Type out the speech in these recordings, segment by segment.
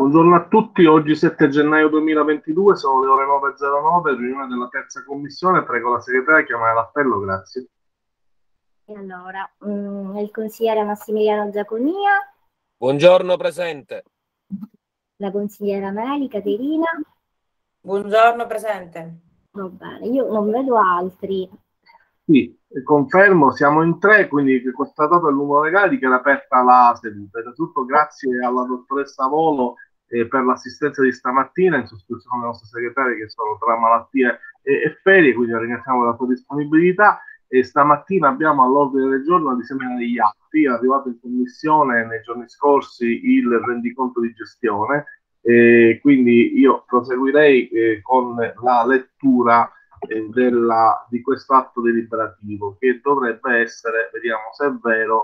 Buongiorno a tutti, oggi 7 gennaio 2022, sono le ore 9.09, riunione della terza commissione, prego la segretaria a chiamare l'appello, grazie. E allora, il consigliere Massimiliano Giaconia, Buongiorno, presente. la consigliera Meli Caterina. Buongiorno, presente. Va bene, io non vedo altri. Sì, confermo, siamo in tre, quindi constatato il numero legale, dichiaro aperta la seduta. Innanzitutto grazie alla dottoressa Volo per l'assistenza di stamattina, in sostituzione delle nostre segretarie che sono tra malattie e ferie, quindi la ringraziamo della sua disponibilità. E stamattina abbiamo all'ordine del giorno la disamina degli atti, è arrivato in commissione nei giorni scorsi il rendiconto di gestione, quindi io proseguirei con la lettura di questo atto deliberativo che dovrebbe essere, vediamo se è vero,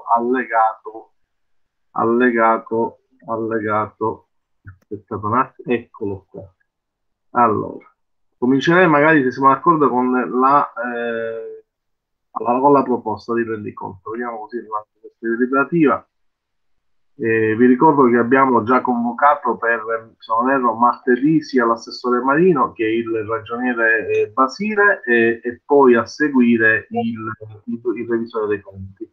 allegato, aspettate un attimo, eccolo qua. Allora, comincerei magari, se siamo d'accordo, con la proposta di rendiconto. Vediamo così l'atto deliberativa. Vi ricordo che abbiamo già convocato per, se non erro, martedì sia l'assessore Marino che il ragioniere Basile e poi a seguire il revisore dei conti.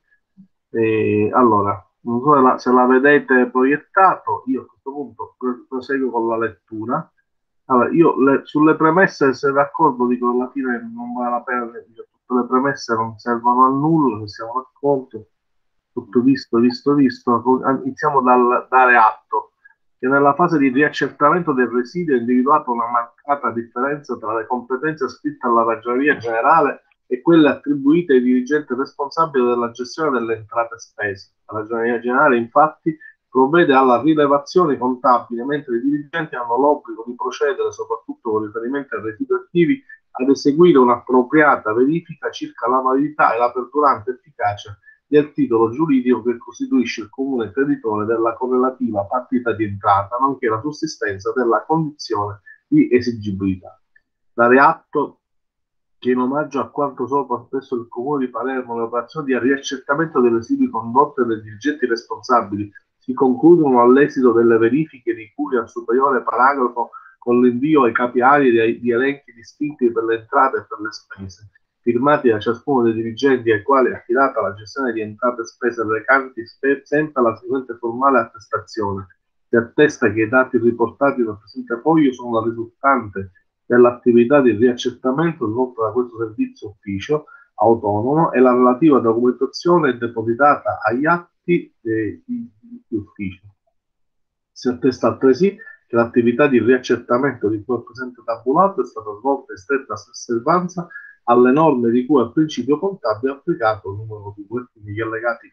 Allora, non so se la vedete proiettato, io a questo punto proseguo con la lettura. Allora, io sulle premesse, se d'accordo, dico alla fine non vale la pena, tutte le premesse non servono a nulla, se siamo d'accordo. Tutto visto. Iniziamo dal dare atto che nella fase di riaccertamento del residuo è individuata una marcata differenza tra le competenze ascritte alla Ragioneria Generale e quelle attribuite ai dirigenti responsabili della gestione delle entrate spese. La Ragioneria Generale, infatti, provvede alla rilevazione contabile, mentre i dirigenti hanno l'obbligo di procedere, soprattutto con riferimento ai residui attivi, ad eseguire un'appropriata verifica circa la validità e la perdurante efficacia del titolo giuridico che costituisce il comune creditore della correlativa partita di entrata, nonché la sussistenza della condizione di esigibilità. Dare atto che in omaggio a quanto sopra spesso il comune di Palermo le operazioni di riaccertamento dei residui condotte dai dirigenti responsabili si concludono all'esito delle verifiche di cui al superiore paragrafo con l'invio ai capi aree di elenchi distinti per le entrate e per le spese, firmati da ciascuno dei dirigenti ai quali è affidata la gestione di entrate e spese recanti sempre la seguente formale attestazione, che attesta che i dati riportati nel presente foglio sono la risultante dell'attività di riaccertamento svolta da questo servizio ufficio autonomo e la relativa documentazione è depositata agli atti di ufficio. Si attesta altresì che l'attività di riaccertamento di cui è presente tabulato è stata svolta in stretta osservanza alle norme di cui al principio contabile applicato numero 2, quindi gli allegati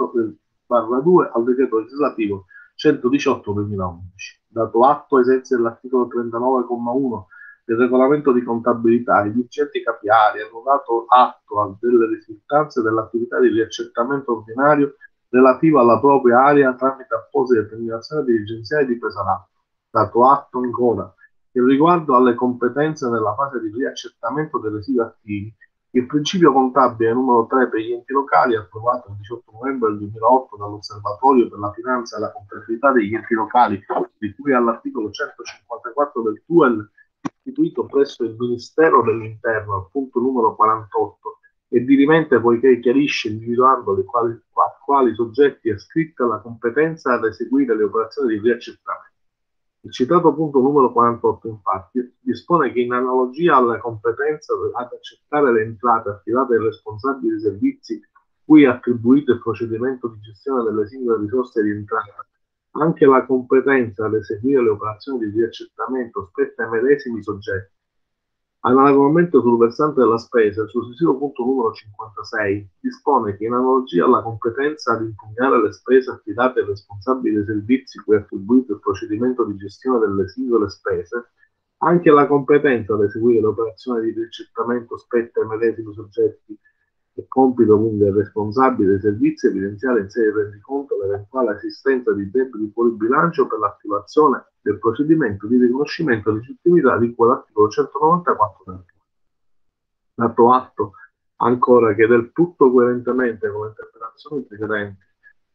4/2 al decreto legislativo 118/2011. Dato atto ai sensi dell'articolo 39,1 del regolamento di contabilità, i dirigenti capiari hanno dato atto delle risultanze dell'attività di riaccertamento ordinario relativa alla propria area tramite apposita determinazione dirigenziale di presa d'atto. Dato atto ancora che riguardo alle competenze nella fase di riaccertamento dei residui attivi, il principio contabile numero 3 per gli enti locali, approvato il 18 novembre del 2008 dall'Osservatorio per la finanza e la contabilità degli enti locali, di cui all'articolo 154 del TUEL, istituito presso il Ministero dell'Interno, al punto numero 48, e dirimente poiché chiarisce individuando quali soggetti è scritta la competenza ad eseguire le operazioni di riaccertamento. Il citato punto numero 48, infatti, dispone che in analogia alla competenza ad accettare le entrate affidate ai responsabili dei servizi cui è attribuito il procedimento di gestione delle singole risorse di entrata, anche la competenza ad eseguire le operazioni di riaccertamento spetta ai medesimi soggetti. Analogamente sul versante della spesa, il successivo punto numero 56 dispone che in analogia alla competenza ad impugnare le spese affidate ai responsabili dei servizi cui è attribuito il procedimento di gestione delle singole spese, anche la competenza ad eseguire le operazioni di riaccertamento spetta ai medesimi soggetti e compito quindi del responsabile dei servizi evidenziare in sede di rendiconto l'eventuale esistenza di debiti fuori bilancio per l'attivazione del procedimento di riconoscimento di legittimità di cui all'articolo 194 del TUE. Dato atto ancora che del tutto coerentemente con le interpretazioni precedenti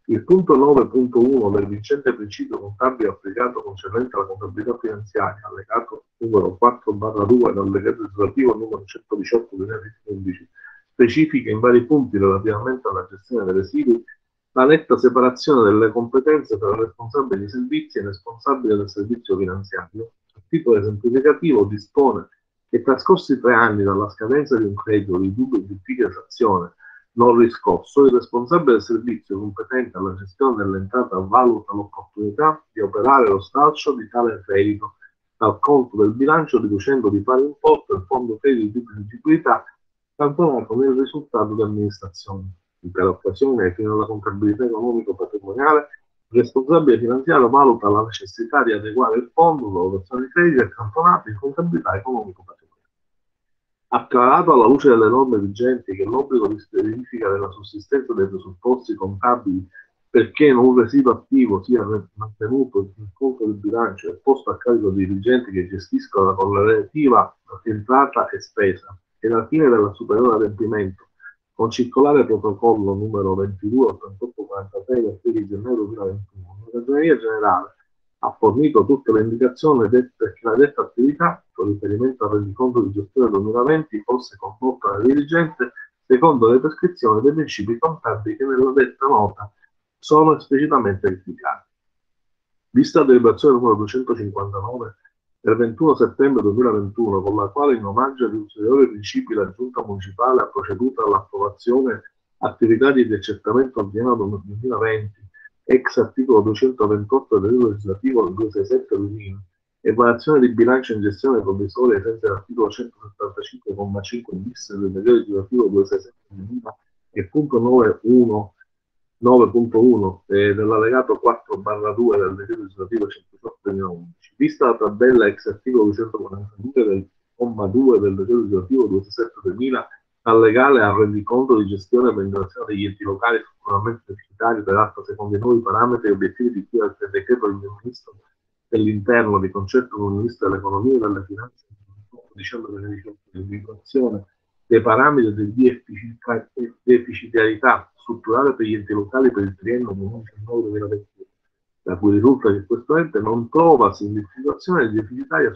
Il punto 9.1 del vincente principio contabile applicato concernente alla contabilità finanziaria, allegato numero 4/2 dal decreto legislativo numero 118 del 2015, specifica in vari punti relativamente alla gestione dei residui la netta separazione delle competenze tra il responsabile dei servizi e il responsabile del servizio finanziario. A titolo esemplificativo dispone che trascorsi 3 anni dalla scadenza di un credito di dubbia esazione non riscosso, il responsabile del servizio competente alla gestione dell'entrata valuta l'opportunità di operare lo stralcio di tale credito dal conto del bilancio riducendo di pari importo il fondo credito di deducibilità cantonato nel risultato di amministrazione. In tale occasione, ai fini della contabilità economico-patrimoniale, il responsabile finanziario valuta la necessità di adeguare il fondo alla dotazione di crediti accantonati in contabilità economico-patrimoniale. Acclarato alla luce delle norme vigenti che l'obbligo di verifica della sussistenza dei presupposti contabili perché un residuo attivo sia mantenuto nel conto del bilancio e posto a carico dei dirigenti che gestiscono la correlativa entrata e spesa, e alla fine del superiore adempimento, con circolare protocollo numero 228843 del 6 gennaio 2021, la Ragioneria Generale ha fornito tutte le indicazioni perché la detta attività, con riferimento al rendiconto di gestione 2020, fosse condotta dal dirigente secondo le prescrizioni dei principi contabili che nella detta nota sono esplicitamente indicati. Vista la deliberazione numero 259 del 21 settembre 2021, con la quale in omaggio agli ulteriori principi la Giunta Municipale ha proceduto all'approvazione attività di accertamento ordinato 2020, ex articolo 228 del decreto legislativo 267/2000, e variazione di bilancio in gestione provvisoria ai sensi dell'articolo 175,5 bis del decreto legislativo 267/2000 e punto 9.1 dell'allegato 4/2 del decreto legislativo 118/2011, vista la tabella ex articolo 242 del comma 2 del decreto legislativo 267/2000 allegale al rendiconto di gestione per l'individuazione degli enti locali strutturalmente deficitari, peraltro secondo i nuovi parametri e obiettivi di cui al decreto del Ministro dell'Interno di concerto con il Ministro dell'Economia e delle Finanze il 28 dicembre 2018, l'individuazione dei parametri di deficitarietà strutturale per gli enti locali per il triennio 2019-2021, da cui risulta che questo ente non trova significazione di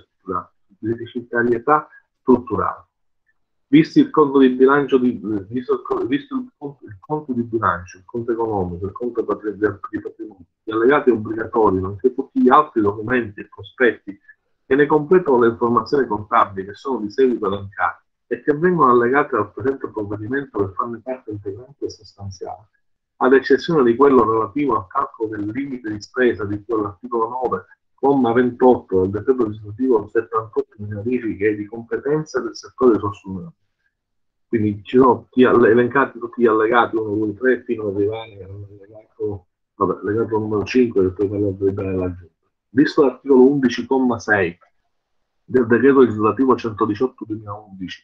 deficitarietà strutturale. Visto il conto di bilancio, visto il conto di bilancio, il conto economico, il conto di patrimonio, gli allegati obbligatori, nonché tutti gli altri documenti e prospetti che ne completano le informazioni contabili che sono di seguito elencate e che vengono allegate al presente provvedimento per farne parte integrante e sostanziale, ad eccezione di quello relativo al calcolo del limite di spesa di cui all'articolo 9, comma 28 del decreto legislativo 78 di verifiche di competenze del settore risorse umane. Quindi ci sono elencati tutti gli allegati 1, 2, 3 fino ad arrivare all'allegato numero 5 del poi parlo della Giunta. Visto l'articolo 11,6 del decreto legislativo 118/2011,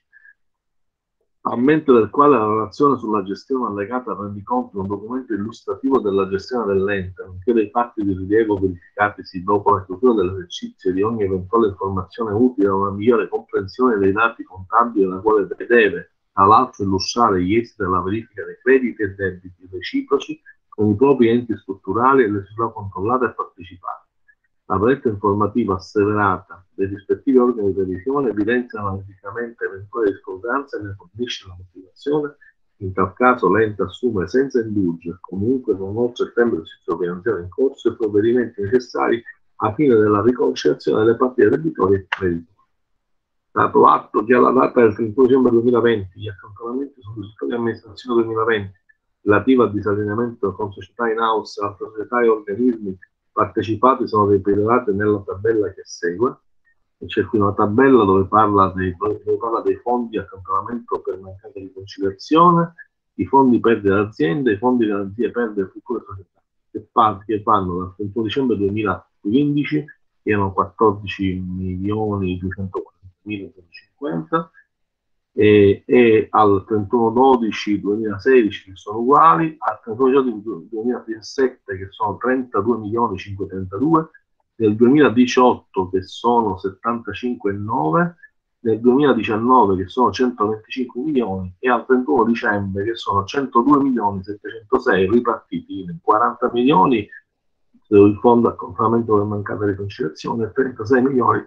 a mente del quale la relazione sulla gestione allegata al rendiconto è un documento illustrativo della gestione dell'ente, nonché dei fatti di rilievo verificatisi dopo la chiusura dell'esercizio di ogni eventuale informazione utile a una migliore comprensione dei dati contabili, la quale deve, tra l'altro, illustrare gli esiti della verifica dei crediti e debiti reciproci con i propri enti strutturali e le società controllate e partecipate. La predetta informativa asseverata dei rispettivi organi di revisione evidenzia analiticamente eventuali discordanze e ne fornisce la motivazione. In tal caso l'ente assume senza indugio, comunque non oltre il tempo del ciclo finanziario in corso, i provvedimenti necessari a fine della riconciliazione delle partite debitorie e creditori. Dato atto che alla data del 31 dicembre 2020 gli accantonamenti sul risultato di amministrazione 2020 relativi al disallineamento con società in house, altre società e organismi partecipati sono rilevati nella tabella che segue, e c'è qui una tabella dove parla dei fondi di accantonamento per mancata riconciliazione, i fondi perdite dell'azienda, i fondi di garanzie perdite delle piccole società, che vanno dal 31 dicembre 2015, erano 14.240.150, e al 31/12/2016 che sono uguali, al 31/12/2017 che sono 32.532, del 2018 che sono 75,9, nel 2019 che sono 125 milioni e al 31 dicembre che sono 102 milioni 706 ripartiti in 40 milioni il fondo accontentamento per mancata riconciliazione e 36 milioni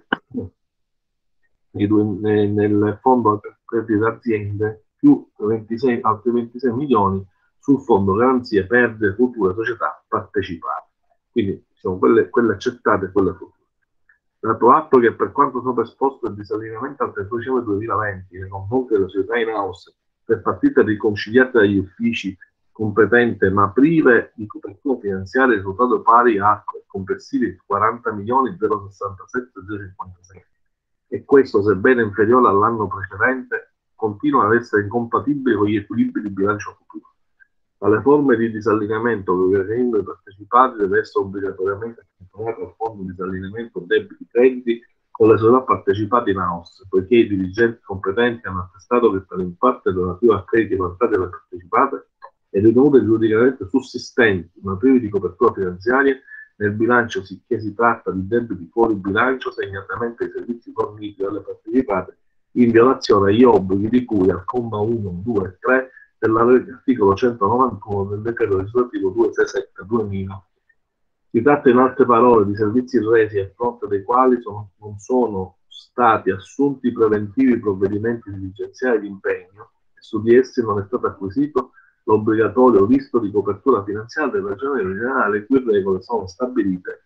nel fondo per perdite aziende più 26, altri 26 milioni sul fondo garanzie perdite future società partecipate. Quindi sono quelle accettate e quelle future. Dato atto che per quanto sopra esposto il disallineamento al 31 dicembre 2020 nei confronti delle società in house per partite riconciliate dagli uffici competenti ma prive di copertura finanziaria, il risultato pari a complessivi 40 milioni 067 056 e questo, sebbene inferiore all'anno precedente, continua ad essere incompatibile con gli equilibri di bilancio futuro. Alle forme di disallineamento che gli organismi partecipati deve essere obbligatoriamente accompagnato al fondo di disallineamento debiti crediti con le società partecipate in house, poiché i dirigenti competenti hanno attestato che per in parte relativo a crediti vantati dalle partecipate e ritenute giuridicamente sussistenti ma privi di copertura finanziaria nel bilancio, sicché si tratta di debiti fuori bilancio, segnatamente i servizi forniti dalle partecipate in violazione agli obblighi di cui al comma 1, 2 e 3 dell'articolo 191 del decreto legislativo 267/2000. Si tratta in altre parole di servizi resi a fronte dei quali non sono stati assunti preventivi provvedimenti dirigenziali di impegno e su di essi non è stato acquisito l'obbligatorio visto di copertura finanziaria della Regione regionale, le cui regole sono stabilite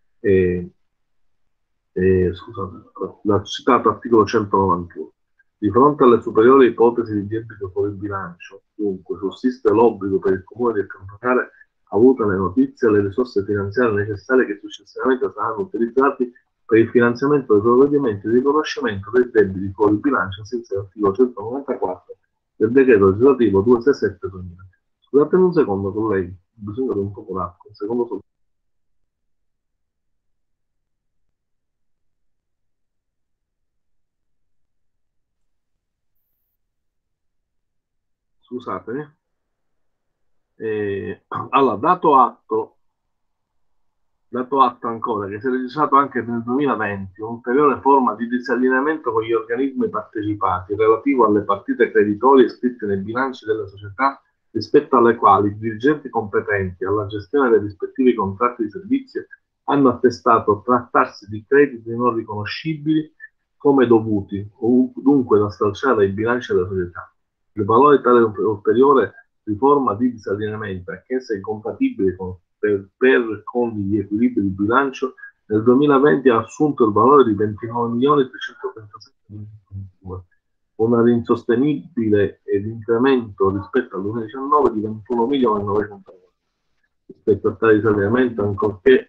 dal citato articolo 191. Di fronte alle superiori ipotesi di debito fuori bilancio, dunque, sussiste l'obbligo per il Comune di accantonare, avute le notizie, le risorse finanziarie necessarie che successivamente saranno utilizzati per il finanziamento dei provvedimenti di riconoscimento dei debiti fuori bilancio senza l'articolo 194 del decreto legislativo 267/2000. Scusate un secondo, colleghi, ho bisogno di un po' d'acqua, un secondo solo. Scusatemi. Allora, dato atto ancora che si è registrato anche nel 2020 un'ulteriore forma di disallineamento con gli organismi partecipati relativo alle partite creditorie iscritte nei bilanci delle società rispetto alle quali i dirigenti competenti alla gestione dei rispettivi contratti di servizio hanno attestato trattarsi di crediti non riconoscibili come dovuti o dunque da stralciare dai bilanci della società. Il valore di tale ulteriore riforma di disallineamento, anch'essa incompatibile con gli equilibri di bilancio, nel 2020 ha assunto il valore di 29.337.022, un insostenibile incremento rispetto al 2019 di 21.900.000 rispetto a tale disallineamento, ancorché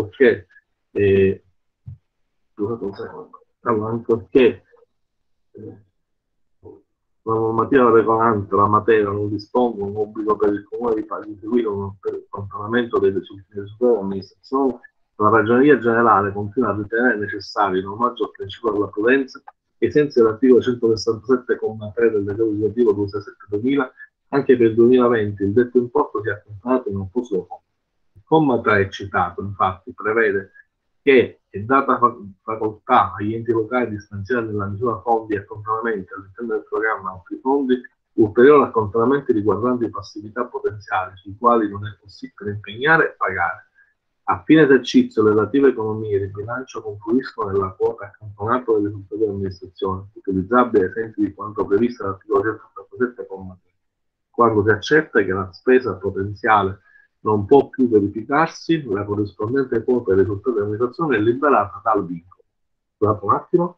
la normativa regolante la materia non disponga un obbligo per il Comune di seguire un accantonamento delle superiori amministrazioni, la Ragioneria Generale continua a ritenere necessario, in omaggio al principio della prudenza, che ai sensi dell'articolo 167,3 del decreto legislativo 267/2000, anche per il 2020 il detto importo sia accantonato in un apposito fondo. Il comma 3 citato, infatti, prevede che è data facoltà agli enti locali di stanziare nella misura fondi e accantonamenti all'interno del programma altri fondi ulteriori accantonamenti riguardanti passività potenziali sui quali non è possibile impegnare e pagare. A fine esercizio le relative economie di bilancio confluiscono nella quota accantonata delle superiori amministrazioni, utilizzabile ai sensi di quanto previsto dall'articolo 187,3, quando si accerta che la spesa potenziale non può più verificarsi, la corrispondente quota del risultato dell'amministrazione è liberata dal vincolo. Scusate un attimo.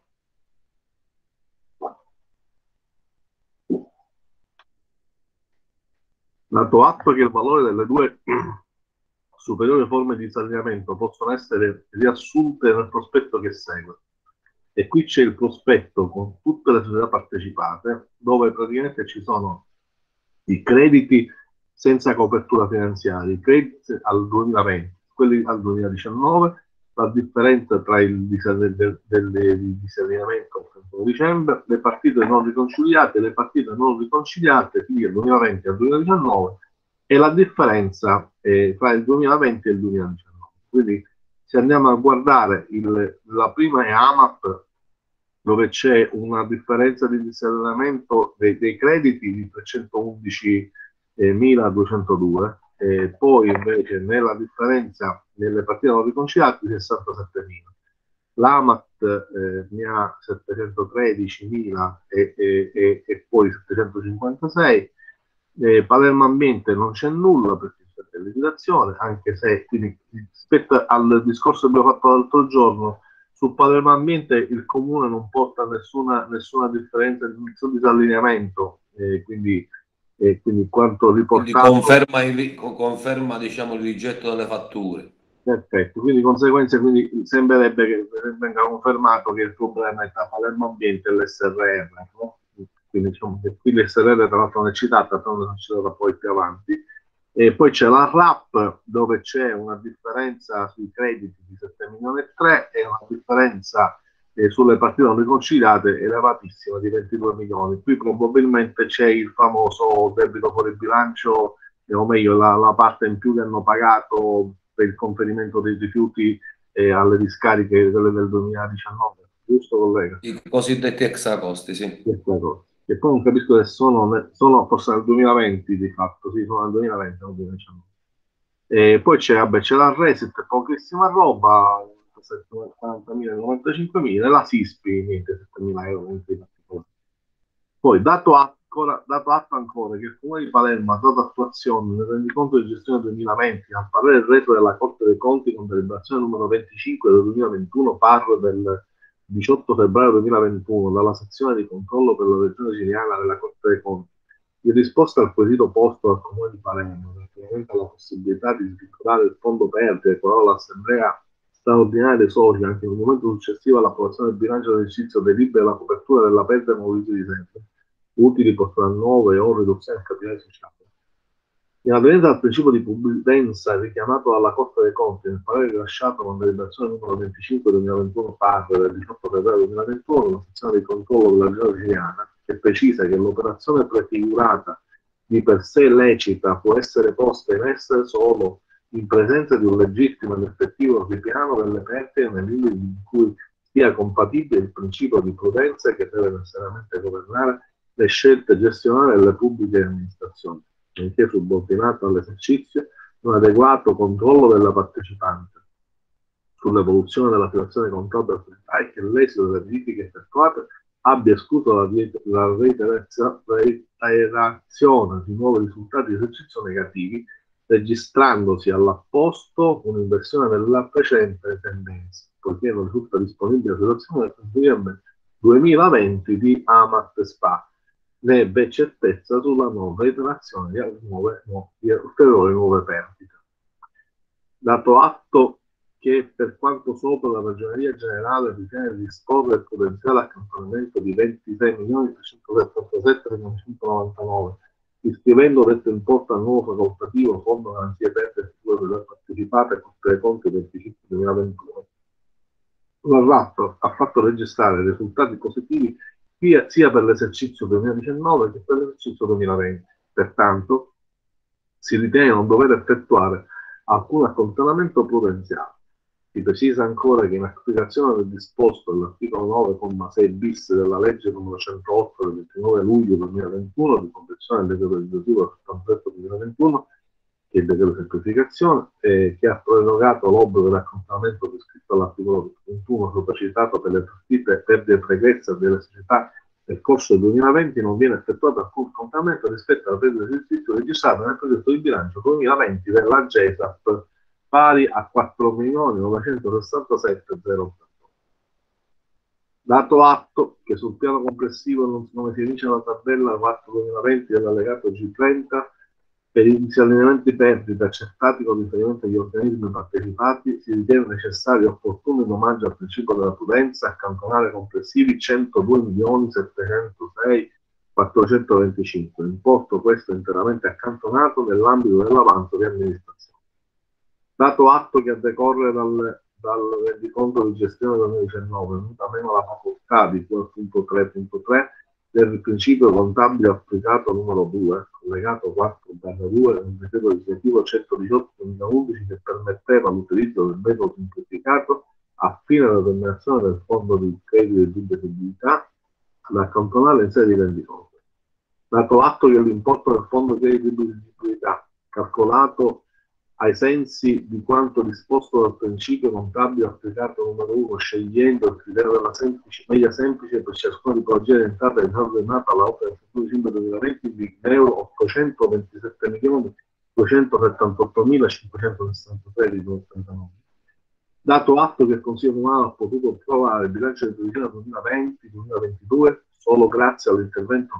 Dato atto che il valore delle due superiori forme di disallineamento possono essere riassunte nel prospetto che segue. E qui c'è il prospetto con tutte le società partecipate, dove praticamente ci sono i crediti senza copertura finanziaria, i crediti al 2020, quelli al 2019, la differenza tra il disallineamento al 31 dicembre, le partite non riconciliate, le partite non riconciliate, quindi dal 2020 al 2019, e la differenza tra il 2020 e il 2019. Quindi se andiamo a guardare la prima è AMAP, dove c'è una differenza di disallineamento dei crediti di 311.202, poi invece nella differenza nelle partite non riconciliate 67.000. L'Amat ne ha 713.000 e poi 756. Palermo Ambiente non c'è nulla perché c'è liquidazione, anche se quindi, rispetto al discorso che abbiamo fatto l'altro giorno, su Palermo Ambiente il comune non porta nessuna differenza, nessun disallineamento, quindi quanto Quindi riportato. conferma diciamo, il rigetto delle fatture. Perfetto, quindi di conseguenza sembrerebbe che venga confermato che il problema è tra Palermo Ambiente e l'SRR, no? Quindi diciamo che qui l'SRR tra l'altro non è citata, però non è citata poi più avanti. E poi c'è la RAP dove c'è una differenza sui crediti di 7 milioni e 3 e una differenza sulle partite non riconciliate elevatissima di 22 milioni. Qui probabilmente c'è il famoso debito fuori bilancio, o meglio la parte in più che hanno pagato per il conferimento dei rifiuti alle discariche quelle del 2019, giusto collega? I cosiddetti extracosti, sì. Che poi non capisco se sono forse nel 2020 di fatto, sì, sono nel 2020, non 2019. E poi c'è la Reset, pochissima roba, 40.000, 95.000, e la SISPI, niente, 7.000 euro, niente di particolare. Poi dato atto ancora che il Comune di Palermo ha dato attuazione nel rendiconto di gestione 2020 al parere retro della Corte dei Conti con deliberazione numero 25 del 2021 par del 18 febbraio 2021 dalla sezione di controllo per la regione siciliana della Corte dei Conti, in risposta al quesito posto al Comune di Palermo relativamente alla possibilità di svincolare il fondo perdite qualora l'Assemblea straordinaria dei soci anche nel momento successivo all'approvazione del bilancio dell'esercizio delibera la copertura della perdita mobilità di sempre utili per nuove o riduzione del capitale sociale. In aderenza al principio di pubblicenza richiamato dalla Corte dei Conti nel parere rilasciato con deliberazione numero 25 2021 parte del 18 febbraio 2021, la sezione di controllo della regione siciliana, che precisa che l'operazione prefigurata di per sé lecita può essere posta in essere solo in presenza di un legittimo ed effettivo ripiano delle perdite nei limiti in cui sia compatibile il principio di prudenza che deve necessariamente governare le scelte gestionali delle pubbliche amministrazioni, nonché subordinato all'esercizio di un adeguato controllo della partecipante sull'evoluzione della situazione contabile e che l'esito delle verifiche effettuate abbia escluso la reiterazione di nuovi risultati di esercizio negativi, registrandosi all'apposto un'inversione della precedente tendenza, poiché non risulta disponibile la situazione del 2020 di Amat SpA, ne ebbe certezza sulla non reiterazione di ulteriori nuove perdite. Dato atto che per quanto sopra la Ragioneria Generale ritiene di disporre il potenziale accantonamento di 26.377.999, iscrivendo detto importo al nuovo facoltativo Fondo Garanzie Perdite per partecipate a Corte dei Conti 25-2021, la RAP ha fatto registrare risultati positivi sia per l'esercizio 2019 che per l'esercizio 2020. Pertanto, si ritiene non dover effettuare alcun accantonamento prudenziale. Si precisa ancora che in applicazione del disposto dell'articolo 9,6 bis della legge numero 108 del 29 luglio 2021 di conversione del decreto legislativo 77/2021, che è il decreto di semplificazione, che ha prorogato l'obbligo dell'accantonamento prescritto all'articolo 21 sopracitato per le partite perdite pregresse delle società nel corso del 2020, non viene effettuato alcun accantonamento rispetto alla perdita di esercizio registrata nel progetto di bilancio 2020 della GESAP, pari a 4.967.081. Dato atto che sul piano complessivo non si evince la tabella 4-2020 dell'allegato G30, per i disallineamenti perdite accertati con riferimento agli organismi partecipati, si ritiene necessario e opportuno in omaggio al principio della prudenza accantonare complessivi 102.706.425, importo questo interamente accantonato nell'ambito dell'avanzo di amministrazione. Dato atto che a decorrere dal rendiconto di gestione 2019 è venuta meno la facoltà di 2.3.3 del principio contabile applicato numero 2, collegato 4/2 del decreto legislativo 118/2011 che permetteva l'utilizzo del metodo semplificato, a fine della determinazione del fondo di credito di deducibilità da accantonare in sede di rendiconto. Dato atto che l'importo del fondo credito di deducibilità, calcolato ai sensi di quanto disposto dal principio contabile applicato numero 1, scegliendo il criterio della media semplice per ciascuna tipologia di entrata disordinata alla opera del 31 dicembre 2020 di euro 827.278.563,89. Dato atto che il Consiglio Comunale ha potuto approvare il bilancio di previsione 2020-2022 solo grazie all'intervenuto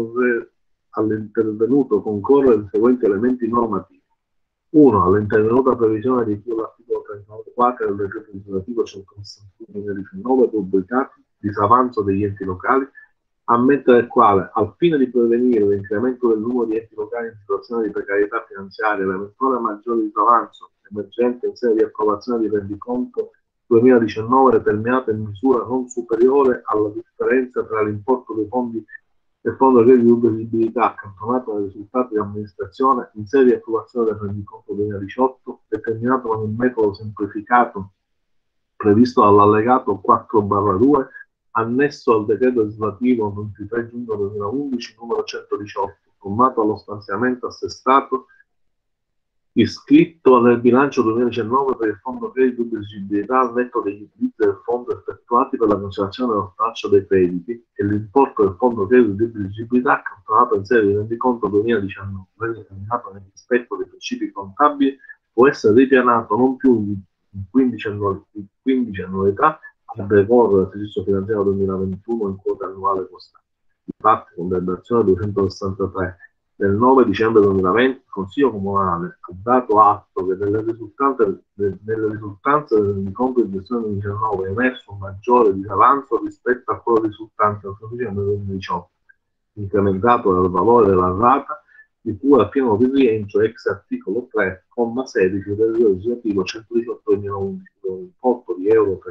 concorrere i seguenti elementi normativi. 1. All'intervenuta previsione di cui l'articolo 39 del decreto legislativo 161/2019 pubblicato, disavanzo degli enti locali, ammette del quale, al fine di prevenire l'incremento del numero di enti locali in situazione di precarietà finanziaria e l'eventuale maggiore disavanzo emergente in sede di approvazione di rendiconto 2019 determinato in misura non superiore alla differenza tra l'importo dei fondi del fondo di deducibilità accantonato nei risultati di amministrazione in sede di approvazione del rendiconto 2018 determinato con il metodo semplificato previsto dall'allegato 4/2 annesso al decreto legislativo 23 giugno 2011 numero 118 sommato allo stanziamento assestato iscritto nel bilancio 2019 per il fondo credito di deducibilità al netto degli utilizzi del fondo effettuati per la conservazione dello stralcio dei crediti e l'importo del fondo credito di deducibilità accantonato in sede di rendiconto 2019 determinato nel rispetto dei principi contabili può essere ripianato non più di 15 annualità a decorrere dall'esercizio finanziario 2021 in quota annuale costante. Infatti, con deliberazione 263 del 9 dicembre 2020 il Consiglio Comunale ha dato atto che nelle risultanze del rendiconto di gestione 2019 è emerso un maggiore disavanzo rispetto a quello risultante dal 1 dicembre 2018, incrementato dal valore della rata di cui al piano di rientro ex articolo 3, comma 16 del legislativo 118/2011 con un importo di euro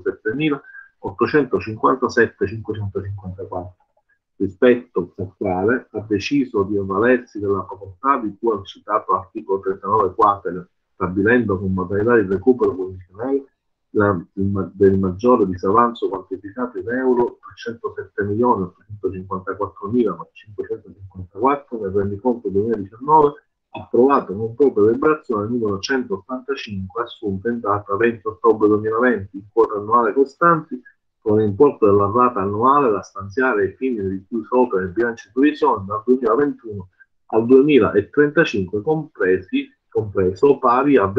307.857.554. Rispetto al quale ha deciso di avvalersi della facoltà di cui al citato articolo 39 quater, stabilendo con modalità di recupero condizionale del maggiore disavanzo quantificato in euro 307.854.554 nel rendiconto 2019 approvato con propria deliberazione numero 185 assunta in data 20 ottobre 2020 in quota annuale costanti con l'importo della rata annuale da stanziare ai fini di cui sopra nel bilancio di previsione dal 2021 al 2035 compreso pari a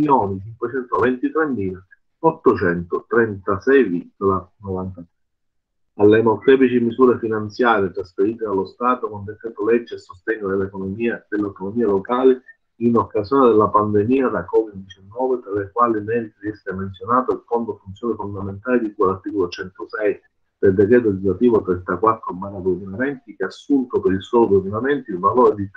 20.523.836,90. Alle molteplici misure finanziarie trasferite dallo Stato con decreto legge a sostegno dell'economia locali in occasione della pandemia da Covid-19, tra le quali merita di essere menzionato il Fondo Funzioni Fondamentali di cui all'articolo 106 del decreto legislativo 34/2020 che ha assunto per il solo 2020 il valore di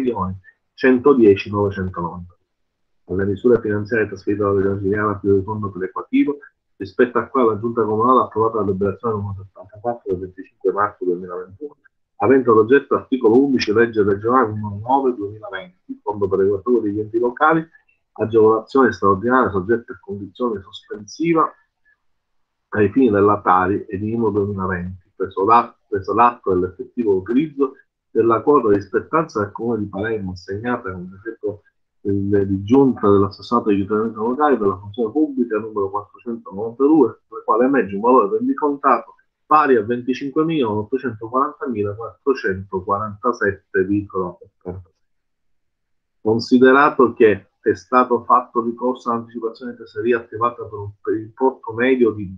30.110.990. Alle misure finanziarie trasferite dalla Regione Siciliana del fondo perequativo, rispetto al quale la Giunta Comunale ha approvato la deliberazione numero 74 del 25 marzo 2021, avente ad oggetto l'articolo 11 legge regionale numero 9/2020, fondo perequativo degli enti locali, agevolazione straordinaria soggetta a condizione sospensiva ai fini della Tari e di IMU 2020, preso l'atto dell'effettivo utilizzo della quota di spettanza del Comune di Palermo assegnata con il decreto di giunta dell'assessorato di aiutamento locale per la funzione pubblica numero 492, per quale emerge un valore rendicontato pari a 25.840.447,80. Considerato che è stato fatto ricorso all'anticipazione di tesoreria attivata per importo medio di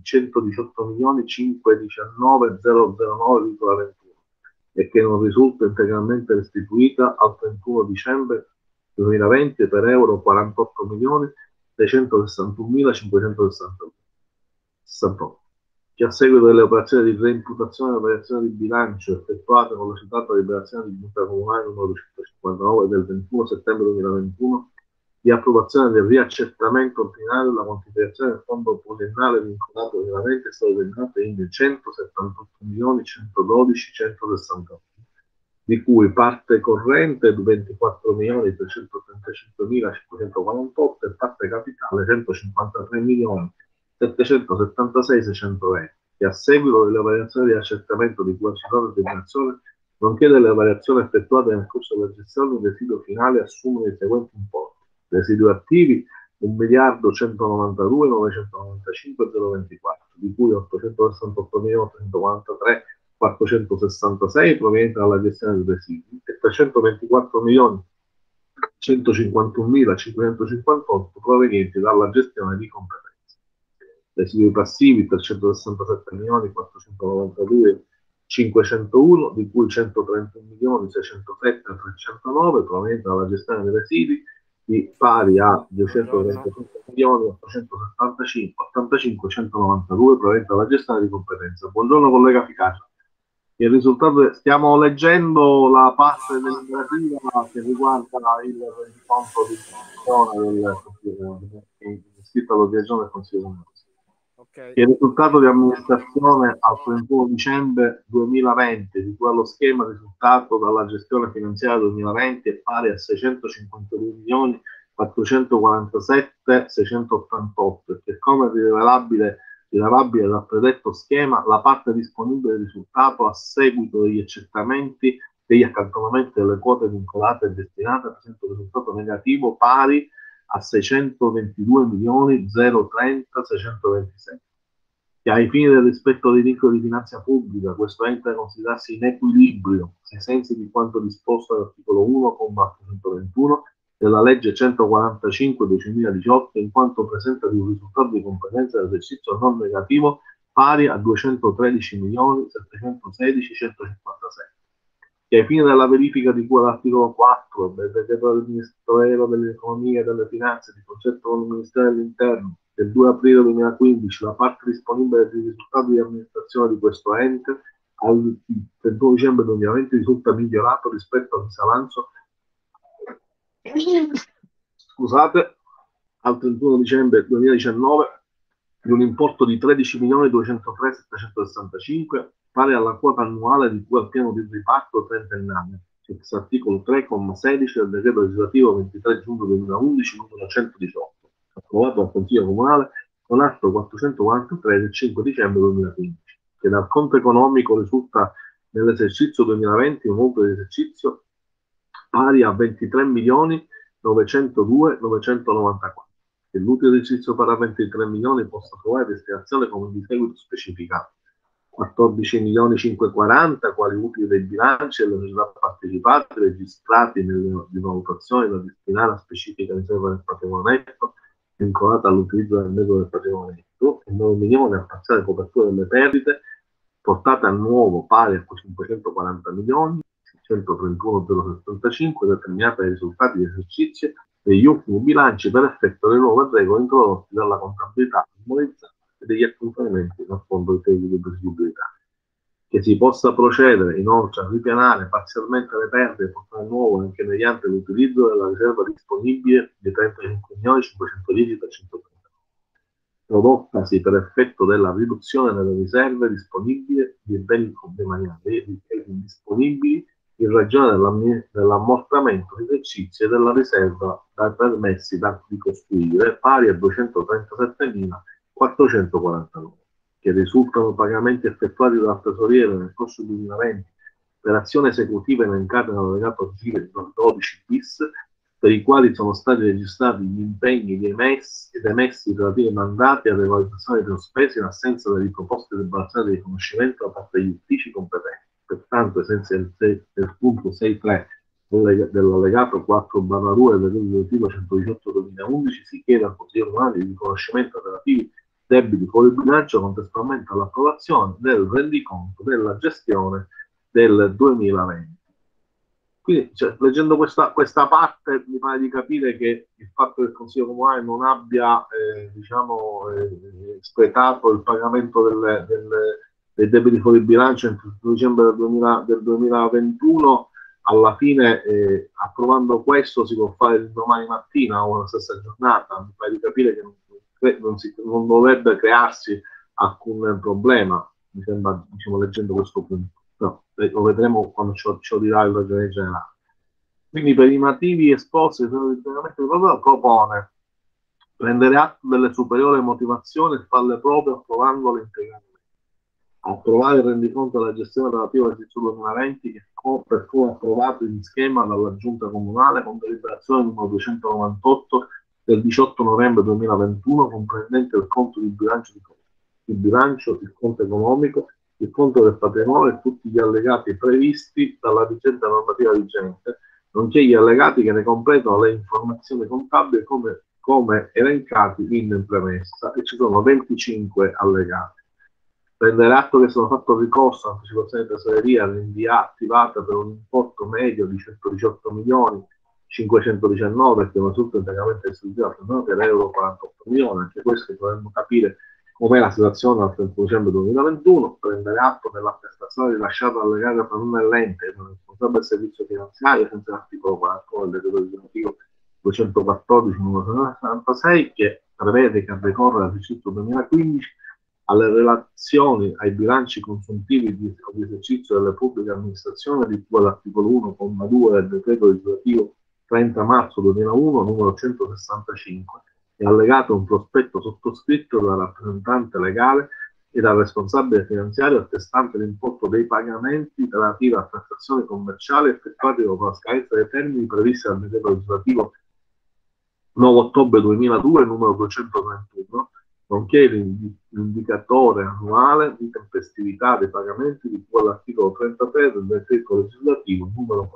118.519.009,21 e che non risulta integralmente restituita al 31 dicembre 2020 per euro 48.661.568, che a seguito delle operazioni di reimputazione e variazione di bilancio effettuate con la citata liberazione di Giunta Comunale numero 259 del 21 settembre 2021, di approvazione del riaccertamento ordinario della quantificazione del fondo pluriennale vincolato 2020 è stato determinato in 178.112.168, di cui parte corrente 24.335.548 e parte capitale 153.000.000 776.620, che a seguito delle variazioni di accertamento di cui citata determinazione, nonché delle variazioni effettuate nel corso della gestione, il residuo finale assume i seguenti importi: residui attivi 1.292.995.024, di cui 868.843.466 provenienti dalla gestione dei residui e 324.151.558 provenienti dalla gestione di competenza. Residui passivi 367.492.501, di cui 131.607.309 provenienti dalla gestione dei residui, pari a 235.875.192 provenienti dalla gestione di competenza. Buongiorno collega Ficacia. Il risultato stiamo leggendo la parte deliberativa che riguarda il rendiconto di gestione del iscritto all'ordinazione del Consiglio Comunale. Okay. Il risultato di amministrazione al 31 dicembre 2020 di cui allo schema risultato dalla gestione finanziaria 2020 è pari a 652.447.688 e che come rilevabile dal predetto schema la parte disponibile risultato a seguito degli accertamenti degli accantonamenti delle quote vincolate e destinate presenta un risultato negativo pari a 622.030.626, che ai fini del rispetto dei vincoli di finanza pubblica questo ente da considerarsi in equilibrio ai sensi di quanto disposto dall'articolo 1,821 della legge 145/2018, in quanto presenta di un risultato di competenza dell'esercizio non negativo pari a 213.716.157, che ai fini della verifica di cui all'articolo 4 del decreto del Ministero dell'Economia e delle Finanze di concerto con il Ministero dell'Interno del 2 aprile 2015 la parte disponibile dei risultati di amministrazione di questo ente al 31 dicembre 2020 risulta migliorato rispetto al disavanzo al 31 dicembre 2019 di un importo di 13.203.765 pari alla quota annuale di cui al piano di riparto trentennale, ex articolo 3,16 del decreto legislativo 23 giugno 2011 numero 118, approvato dal Consiglio Comunale con atto 443 del 5 dicembre 2015, che dal conto economico risulta nell'esercizio 2020 un utile di esercizio pari a 23.902.994, che l'utile di esercizio pari a 23 milioni possa trovare destinazione come di seguito specificato: 14.540.000 quali utili dei bilanci e delle società partecipate registrati nelle valutazioni da destinare a specifica riserva del patrimonio netto vincolata all'utilizzo del metodo del patrimonio netto e 9 milioni a parziale copertura delle perdite portate a nuovo pari a 540 milioni 131.075 determinate dai risultati di esercizio degli ultimi bilanci per effetto delle nuove regole introdotte dalla contabilità armonizzata e degli accompagnamenti dal fondo di credito di previsibilità. Che si possa procedere inoltre a ripianare parzialmente le perdite e portare a nuovo anche mediante l'utilizzo della riserva disponibile di 35.510.330, prodottasi per effetto della riduzione delle riserve disponibili di beni demaniali e disponibili in ragione dell'ammortamento di esercizio e della riserva dai permessi da ricostruire pari a 237.449, che risultano pagamenti effettuati dal tesoriere nel corso del 2020 per azioni esecutive elencate nell'allegato G 12 bis, per i quali sono stati registrati gli impegni emessi relativi ai mandati e alle valutazioni delle spese in assenza delle proposte di valutazione di riconoscimento da parte degli uffici competenti. Pertanto, ai sensi del punto 6.3 dell'allegato 4/2 del decreto 118/2011 si chiede al Consiglio Comunale di riconoscimento relativi debiti fuori bilancio contestualmente all'approvazione del rendiconto della gestione del 2020. Quindi, leggendo questa parte, mi pare di capire che il fatto che il Consiglio Comunale non abbia espletato il pagamento dei debiti fuori bilancio entro il dicembre del 2021, alla fine approvando questo si può fare domani mattina o la stessa giornata. Mi pare di capire che non dovrebbe crearsi alcun problema, mi sembra, leggendo questo punto. No, lo vedremo quando ci lo dirà il ragioniere generale. Quindi per i motivi esposti il propone Prendere atto delle superiori motivazioni e farle proprie approvandole integralmente. Approvare il rendiconto della gestione relativa all'esercizio 2020 che per fu approvato in schema dalla Giunta Comunale con deliberazione numero 298 del 18 novembre 2021, comprendente il conto di bilancio, il conto economico, il conto del patrimonio e tutti gli allegati previsti dalla vigente normativa vigente, nonché gli allegati che ne completano le informazioni contabili come elencati in premessa, e ci sono 25 allegati. Prendere atto che sono fatto ricorso all'anticipazione di tesoreria rinvia attivata per un importo medio di 118 milioni 519 che risulta integramente distribuito per euro 48 milioni. Anche questo dovremmo capire com'è la situazione al 31 dicembre 2021. Prendere atto dell'attestazione rilasciata allegata per un l'ente del responsabile del servizio finanziario senza l'articolo 41 del decreto legislativo 214 numero 76 che prevede che a decorrere dall'esercizio 2015 alle relazioni ai bilanci consuntivi di esercizio delle pubbliche amministrazioni di cui all'articolo 1,2 del decreto legislativo 30 marzo 2001 numero 165 è allegato un prospetto sottoscritto dal rappresentante legale e dal responsabile finanziario attestante l'importo dei pagamenti relativi a transazioni commerciali effettuate dopo la scadenza dei termini previsti dal decreto legislativo 9 ottobre 2002 numero 231, nonché l'indicatore annuale di tempestività dei pagamenti di cui all'articolo 33 del decreto legislativo numero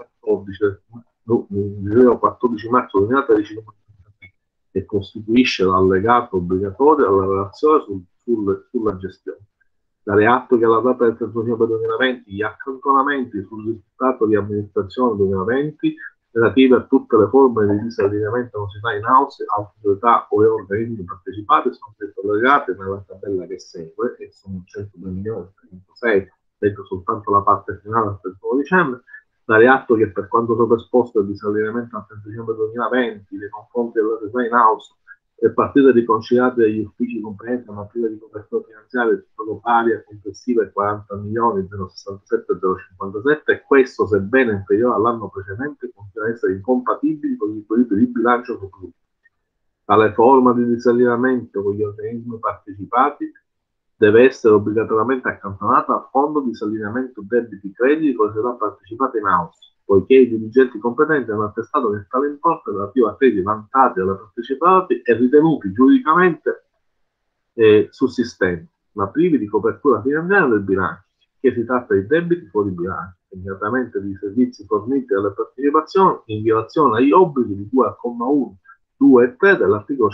14 marzo 2013 che costituisce l'allegato obbligatorio alla relazione sulla gestione. Dare atto che alla data del 31 dicembre 2020 gli accantonamenti sul risultato di amministrazione 2020 relative a tutte le forme di disallineamento della società in house, autorità o organismi partecipati sono state allegate nella tabella che segue, e sono 102 milioni 306, detto soltanto la parte finale al 31 dicembre. Dare atto che per quanto sopra il disallineamento al 30 dicembre 2020 nei confronti della società in house e partite riconciliate dagli uffici competenti a materia di copertura finanziaria sono pari a complessive 40 milioni 067 057 e questo, sebbene inferiore all'anno precedente, continua ad essere incompatibili con gli equilibri di bilancio futuro. Tale forma di disallineamento con gli organismi partecipati deve essere obbligatoriamente accantonata al fondo di disallineamento debiti crediti con le società partecipate in house, poiché i dirigenti competenti hanno attestato che tale importo relativo a crediti vantati dalle partecipati e ritenuti giuridicamente sussistenti, ma privi di copertura finanziaria del bilancio, che si tratta di debiti fuori bilancio, immediatamente di servizi forniti dalle partecipazioni in violazione agli obblighi di cui al comma 1, 2 e 3 dell'articolo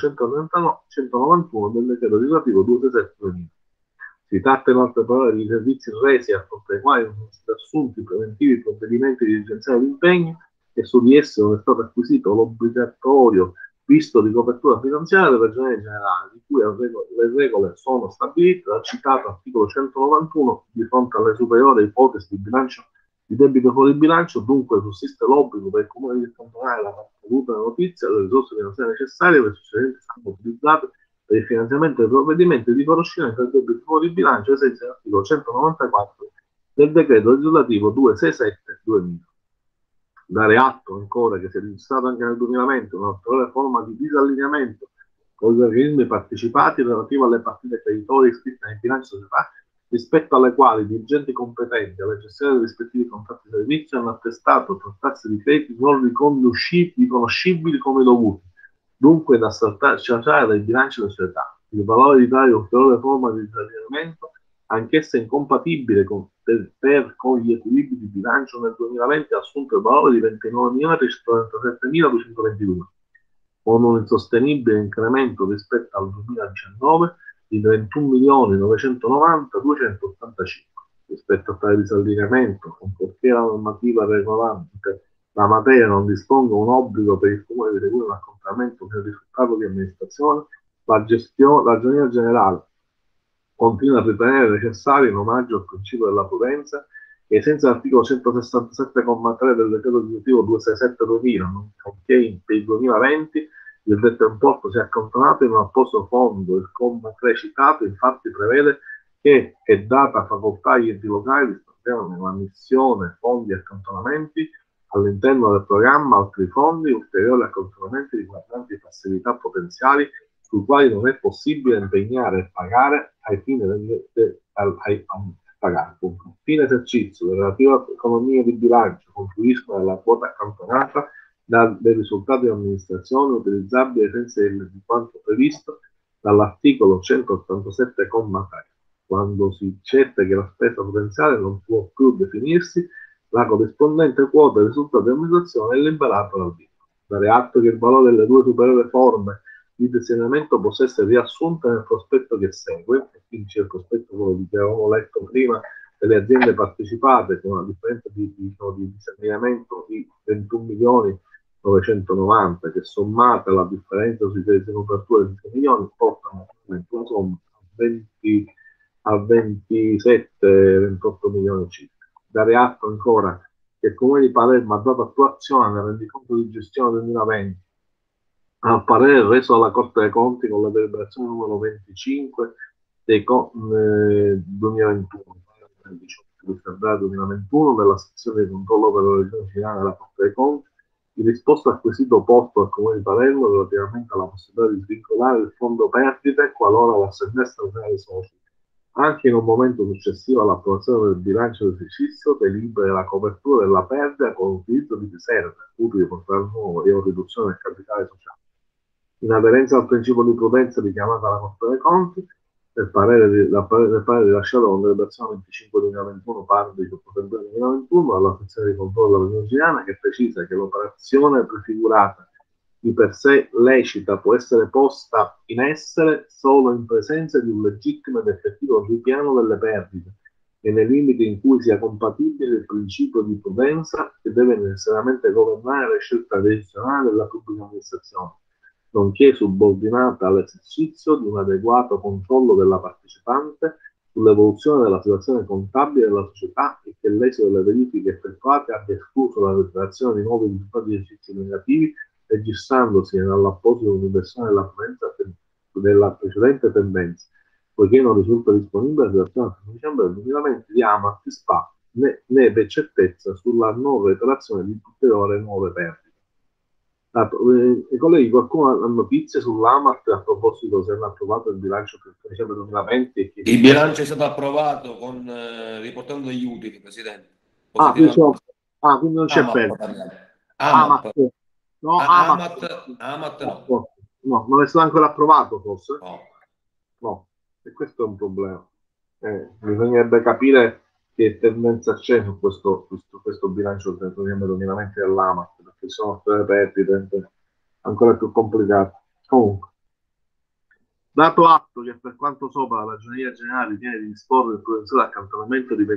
191 del decreto legislativo 267/2000. Si tratta in altre parole di servizi resi a fronte ai quali sono stati assunti preventivi provvedimenti dirigenziali di impegno e su di essi non è stato acquisito l'obbligatorio visto di copertura finanziaria delle Regioni Generali, di cui le regole sono stabilite dal citato articolo 191 di fronte alle superiori ipotesi di bilancio di debito fuori bilancio. Dunque sussiste l'obbligo per il Comune di accantonare la voluta notizia delle risorse finanziarie necessarie per i succedenti saranno utilizzate per il finanziamento dei provvedimenti di riconoscimento del debito fuori bilancio ai sensi dell'articolo 194 del decreto legislativo 267/2000. Dare atto ancora che si è registrato anche nel 2020 un'ulteriore forma di disallineamento con gli organismi partecipati relativa alle partite creditori iscritte nei bilanci società, rispetto alle quali i dirigenti competenti alla gestione dei rispettivi contratti di servizio hanno attestato trattarsi di crediti non riconoscibili come dovuti, dunque da stracciare dai bilanci della società. Il valore di tale ulteriore forma di disallineamento, anch'essa incompatibile con gli equilibri di bilancio nel 2020, ha assunto il valore di 29.337.222, con un insostenibile incremento rispetto al 2019 di 21.990.285. Rispetto a tale disallineamento, ancorché la normativa regolante la materia non disponga un obbligo per il Comune di eseguire un accontamento per il risultato di amministrazione, la Ragioneria Generale continua a ritenere necessario, in omaggio al principio della prudenza, che ai sensi dell'articolo 167,3 del decreto legislativo 267/2000, nonché per il 2020, il detto importo sia accantonato in un apposito fondo. Il comma 3 citato infatti prevede che è data facoltà agli enti locali di stanziare nella missione fondi e accantonamenti all'interno del programma altri fondi ulteriori accantonamenti riguardanti passività potenziali sui quali non è possibile impegnare e pagare ai fine fine esercizio della relativa economia di bilancio confluiscono nella quota accantonata dei risultati di amministrazione utilizzabili ai sensi di quanto previsto dall'articolo 187,3. Quando si cerca che la spesa potenziale non può più definirsi, la corrispondente quota dei risultati di amministrazione è liberata dal vincolo. Dare atto che il valore delle due superiori forme di destinamento possa essere riassunto nel prospetto che segue, e quindi c'è il prospetto quello che avevamo letto prima delle aziende partecipate con una differenza di disseminamento di 21 milioni 990, che sommata alla differenza sui crediti di copertura di 6 milioni portano la somma a 27-28 milioni circa. Dare atto ancora che il Comune di Palermo ha dato attuazione al rendiconto di gestione 2020 al parere reso dalla Corte dei Conti con la deliberazione numero 25 del 2021, del 18 di febbraio 2021, della sezione di controllo per la regione finale della Corte dei Conti, il risposto al quesito posto al Comune di Palermo relativamente alla possibilità di svincolare il fondo perdite qualora l'assemblea straordinaria soci, anche in un momento successivo all'approvazione del bilancio d'esercizio, delibera la copertura della perdita con l'utilizzo di riserve, utili per fare nuovo e o riduzione del capitale sociale. In aderenza al principio di prudenza richiamato dalla Corte dei Conti, nel parere rilasciato con deliberazione 25 2021 parte di settembre 2021 dalla sezione di controllo della Regione Siciliana, che precisa che l'operazione prefigurata di per sé lecita può essere posta in essere solo in presenza di un legittimo ed effettivo ripiano delle perdite e nei limiti in cui sia compatibile il principio di prudenza che deve necessariamente governare le scelte decisionali della pubblica amministrazione, nonché subordinata all'esercizio di un adeguato controllo della partecipante sull'evoluzione della situazione contabile della società e che l'esito delle verifiche effettuate abbia escluso la reiterazione di nuovi risultati di esercizi negativi, registrandosi nell'apposito un'inversione della precedente tendenza, poiché non risulta disponibile la situazione al 1 dicembre del 2020 di Amat SpA né v'è certezza sulla non reiterazione di ulteriori nuove perdite. Colleghi, qualcuno ha notizie sull'Amat a proposito se hanno approvato il bilancio per il dicembre 2020? Il bilancio è stato approvato riportando degli utili, Presidente. Quindi non c'è perdita. Amat no. No, non è stato ancora approvato forse? No, e questo è un problema. Bisognerebbe capire che tendenza c'è su questo bilancio del dicembre 2020 dell'Amat, perché sono state perdite ancora più complicate. Comunque, dato atto che per quanto sopra la Ragioneria Generale ritiene di disporre il prudenziale accantonamento di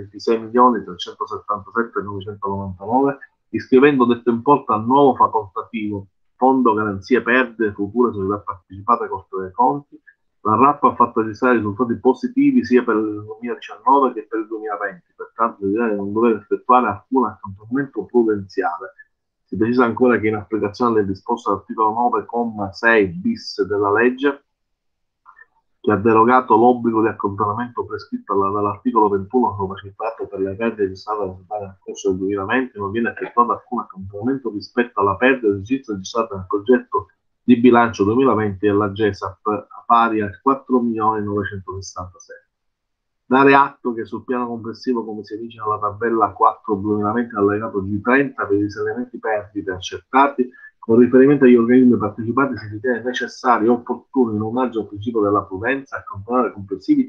26.377.999, iscrivendo detto importo al nuovo facoltativo Fondo Garanzie Perdite Future Società Partecipate Corte dei Conti, la RAP ha fatto registrare risultati positivi sia per il 2019 che per il 2020, pertanto si deve non dover effettuare alcun accantonamento prudenziale. Si precisa ancora che in applicazione del disposto dell'articolo 9,6 bis della legge, che ha derogato l'obbligo di accantonamento prescritto dall'articolo 21 sopracitato per le perdite registrate nel corso del 2020, non viene effettuato alcun accantonamento rispetto alla perdita registrata nel progetto di bilancio 2020 della GESAP pari a 4.966. Dare atto che sul piano complessivo, come si dice nella tabella 4 2020 allegato G30, per i risanamenti perdite accertati, con riferimento agli organismi partecipati si ritiene necessario e opportuno, in omaggio al principio della prudenza, accantonare complessivi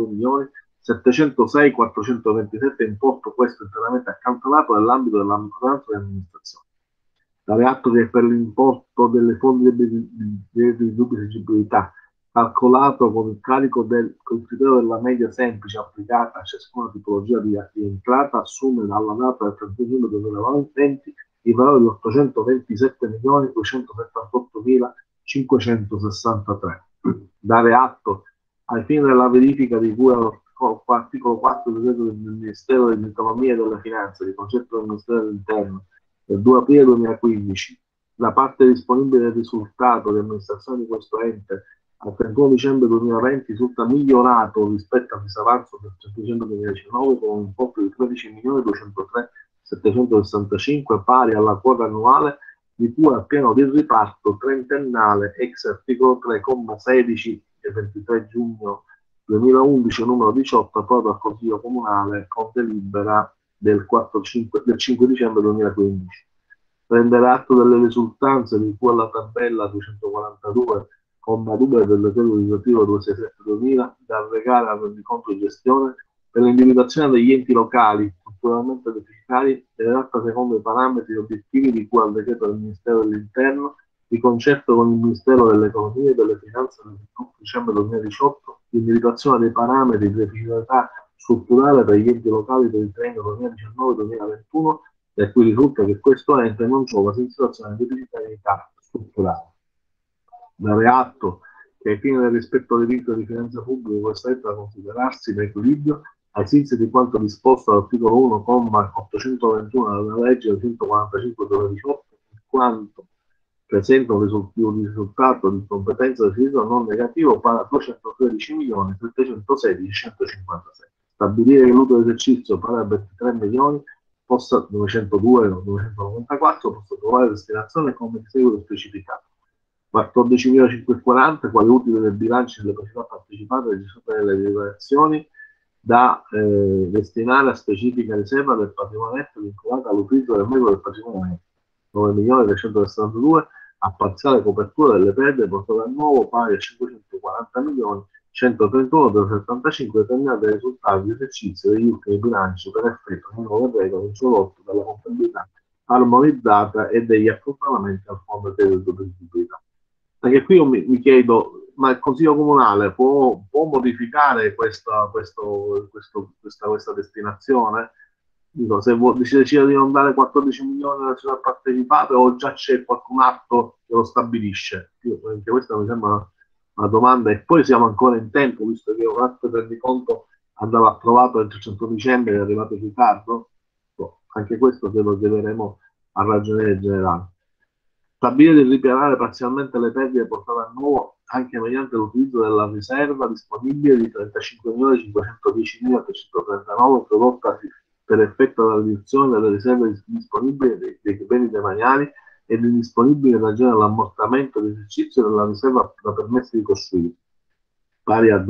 102.706.427, importo questo interamente accantonato nell'ambito della maggioranza dell'amministrazione. Dare atto che per l'importo delle fondi di dubbia esiggibilità, calcolato con il carico col criterio della media semplice applicata a ciascuna tipologia di entrata, assume dalla data del 31 giugno 2020 il valore di 827.278.563. Dare atto, ai fini della verifica di cui all'articolo 4 del decreto del Ministero dell'Economia e delle Finanze, di concetto del Ministero dell'Interno, del 2 aprile 2015, la parte disponibile del risultato di amministrazione di questo ente al 31 dicembre 2020 risulta migliorato rispetto al disavanzo del 30 dicembre 2019 con un importo di 13.203.765 pari alla quota annuale di cui al piano di riparto trentennale ex articolo 3,16 del 23 giugno 2011 numero 18 approvato al Consiglio Comunale con delibera del 5 dicembre 2015. Prendere atto delle risultanze di cui alla tabella 242 comma 2 del decreto legislativo 267/2000 da allegare al rendiconto di gestione per l'individuazione degli enti locali strutturalmente deficitari ed adatta secondo i parametri e obiettivi di cui al decreto del Ministero dell'Interno di concerto con il Ministero dell'Economia e delle Finanze del 28 dicembre 2018, l'individuazione dei parametri di deficitarietà strutturale per gli enti locali per il triennio 2019-2021, da cui risulta che questo ente non trova situazione di deficitarietà strutturale. Dare atto che ai fini del rispetto del diritto di finanza pubblica questa è da considerarsi in equilibrio ai sensi di quanto disposto dall'articolo 1, comma 821 della legge 145/2018, in quanto presenta un risultato di competenza decisiva non negativo pari a 213.716.156. Stabilire che l'utile esercizio pari a 23.902.994 possa trovare destinazione come di seguito specificato: 14.540 quale utile del bilancio delle proprietà partecipate registrate nelle dichiarazioni da destinare a specifica riserva del patrimonio netto vincolata all'utilizzo del metodo del patrimonio netto 9.372 a parziale copertura delle perdite portate a nuovo pari a 540.131.075 determinate dai risultati di esercizio degli ultimi bilanci per effetto di nuove regole introdotte dalla contabilità armonizzata e degli accompagnamenti al fondo di deducibilità. Anche qui io mi chiedo, ma il Consiglio Comunale può modificare questa destinazione? Dico, se si decide di non dare 14 milioni alle società partecipate o già c'è qualcun altro che lo stabilisce? Anche questa mi sembra una domanda, e poi siamo ancora in tempo, visto che un atto di rendiconto andava approvato il 31 dicembre e è arrivato in ritardo. Anche questo credo che chiederemo a Ragioneria Generale. Stabilire di ripianare parzialmente le perdite portate a nuovo anche mediante l'utilizzo della riserva disponibile di 35.510.339 prodotta per effetto della riduzione delle riserve disponibili dei beni demaniali ed indisponibili in ragione dell'ammortamento di esercizio della riserva da permessi di costruire, pari a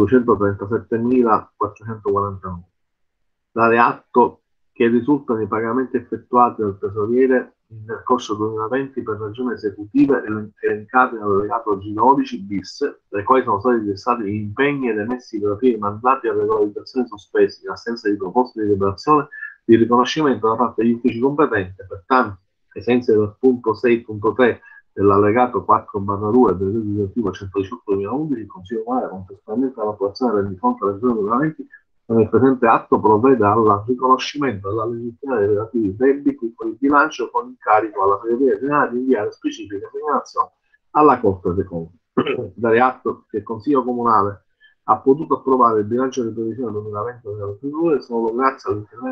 237.449. Dare atto che risultano i pagamenti effettuati dal tesoriere nel corso 2020 per ragioni esecutive elencate nell'allegato G12 bis, dai quali sono stati gestati gli impegni ed emessi relativi mandati a regolarizzazione sospesi in assenza di proposte di liberazione di riconoscimento da parte degli uffici competenti. Pertanto, ai sensi del punto 6.3 dell'allegato 4/2 del legislativo 118/2011, il Consiglio Comunale, contestualmente all'approvazione del rendiconto del 2020, nel presente atto provvede al riconoscimento della legittimità dei relativi debiti con il bilancio con incarico alla Segreteria Generale di inviare specifiche segnalazioni alla Corte dei Conti. Dare atto che il Consiglio Comunale ha potuto approvare il bilancio di previsione 2020-2022 solo grazie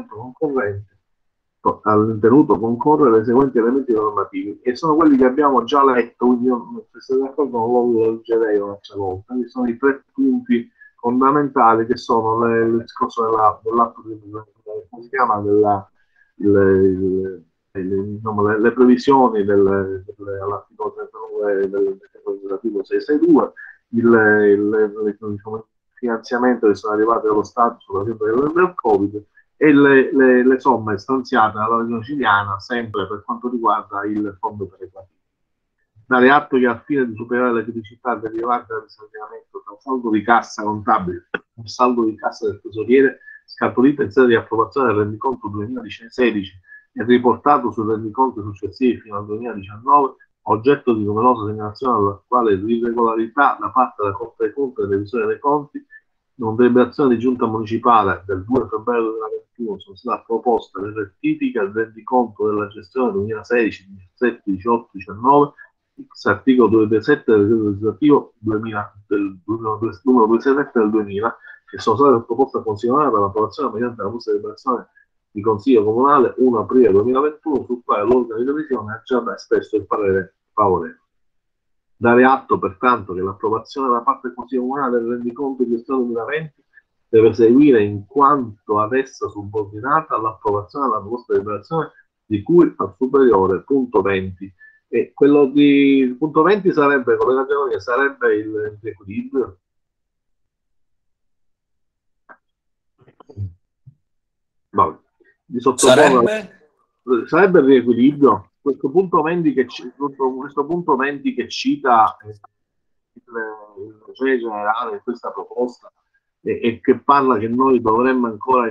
all'intenuto concorrere i seguenti elementi normativi, e sono quelli che abbiamo già letto, quindi io, se siete d'accordo, non lo leggerei un'altra volta. Quindi sono i 3 punti fondamentali che sono il discorso dell'atto come si chiama, le previsioni all'articolo 39 del decreto legislativo 662, il finanziamento che sono arrivati dallo Stato sulla vita del Covid e le somme stanziate dalla Regione Siciliana sempre per quanto riguarda il fondo perequativo. Dare atto che al fine di superare le criticità derivanti dal risanamento tra saldo di cassa contabile e saldo di cassa del tesoriere, scaturito in sede di approvazione del rendiconto 2016 e riportato sui rendiconti successivi fino al 2019, oggetto di numerose segnalazioni alla quale l'irregolarità da parte della Corte dei Conti e revisione dei conti, una deliberazione di giunta municipale del 2 febbraio 2021 sono state proposte le rettifiche al rendiconto della gestione 2016, 17, 18, 19, articolo 227 del decreto legislativo numero 267 del 2000, che sono state proposte a consigliare per l'approvazione mediante la busta di deliberazione di Consiglio Comunale 1 aprile 2021, sul quale l'organo di revisione ha già espresso il parere favorevole. Dare atto pertanto che l'approvazione da parte del Consiglio Comunale del rendiconto di gestione 2020 deve seguire in quanto ad essa subordinata all'approvazione della proposta di deliberazione di cui al superiore punto 20 E quello di punto 20 sarebbe, come la teoria, sarebbe il equilibrio. Vabbè. Di sottoporre sarebbe il riequilibrio. Questo punto 20 questo punto 20 che cita il Consiglio generale, questa proposta, e che parla che noi dovremmo ancora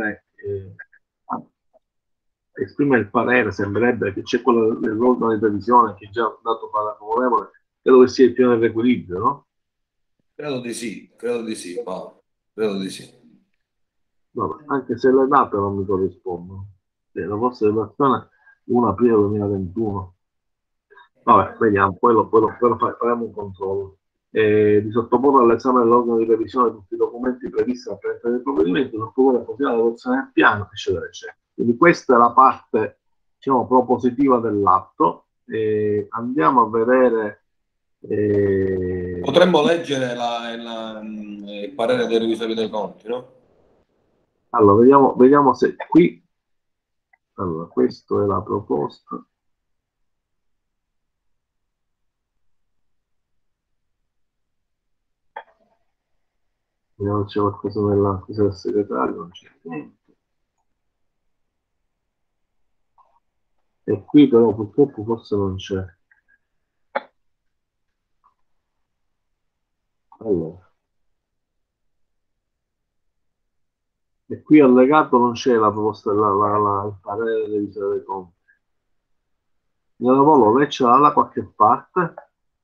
esprimere il parere, sembrerebbe che c'è quello dell'organo di previsione che già ha dato parere favorevole, credo che sia il piano dell'equilibrio, no? Credo di sì, Paolo. Credo di sì. Vabbè, anche se le date non mi corrispondono. La vostra relazione 1 aprile 2021. Vabbè, vediamo, faremo un controllo. Di sottoporre all'esame dell'organo di revisione tutti i documenti previsti a presente del provvedimento, sottoporre a considerare l'adozione del piano, eccetera, eccetera. Quindi questa è la parte, diciamo, propositiva dell'atto. Andiamo a vedere. Potremmo leggere il parere dei revisori dei conti, no? Allora, vediamo se qui. Allora, questa è la proposta. Vediamo se c'è qualcosa nella cosa del segretario, non c'è niente. E qui però purtroppo forse non c'è. Allora. E qui allegato non c'è la proposta, il parere del revisore dei conti. Nella lavoro lei ce l'ha da qualche parte?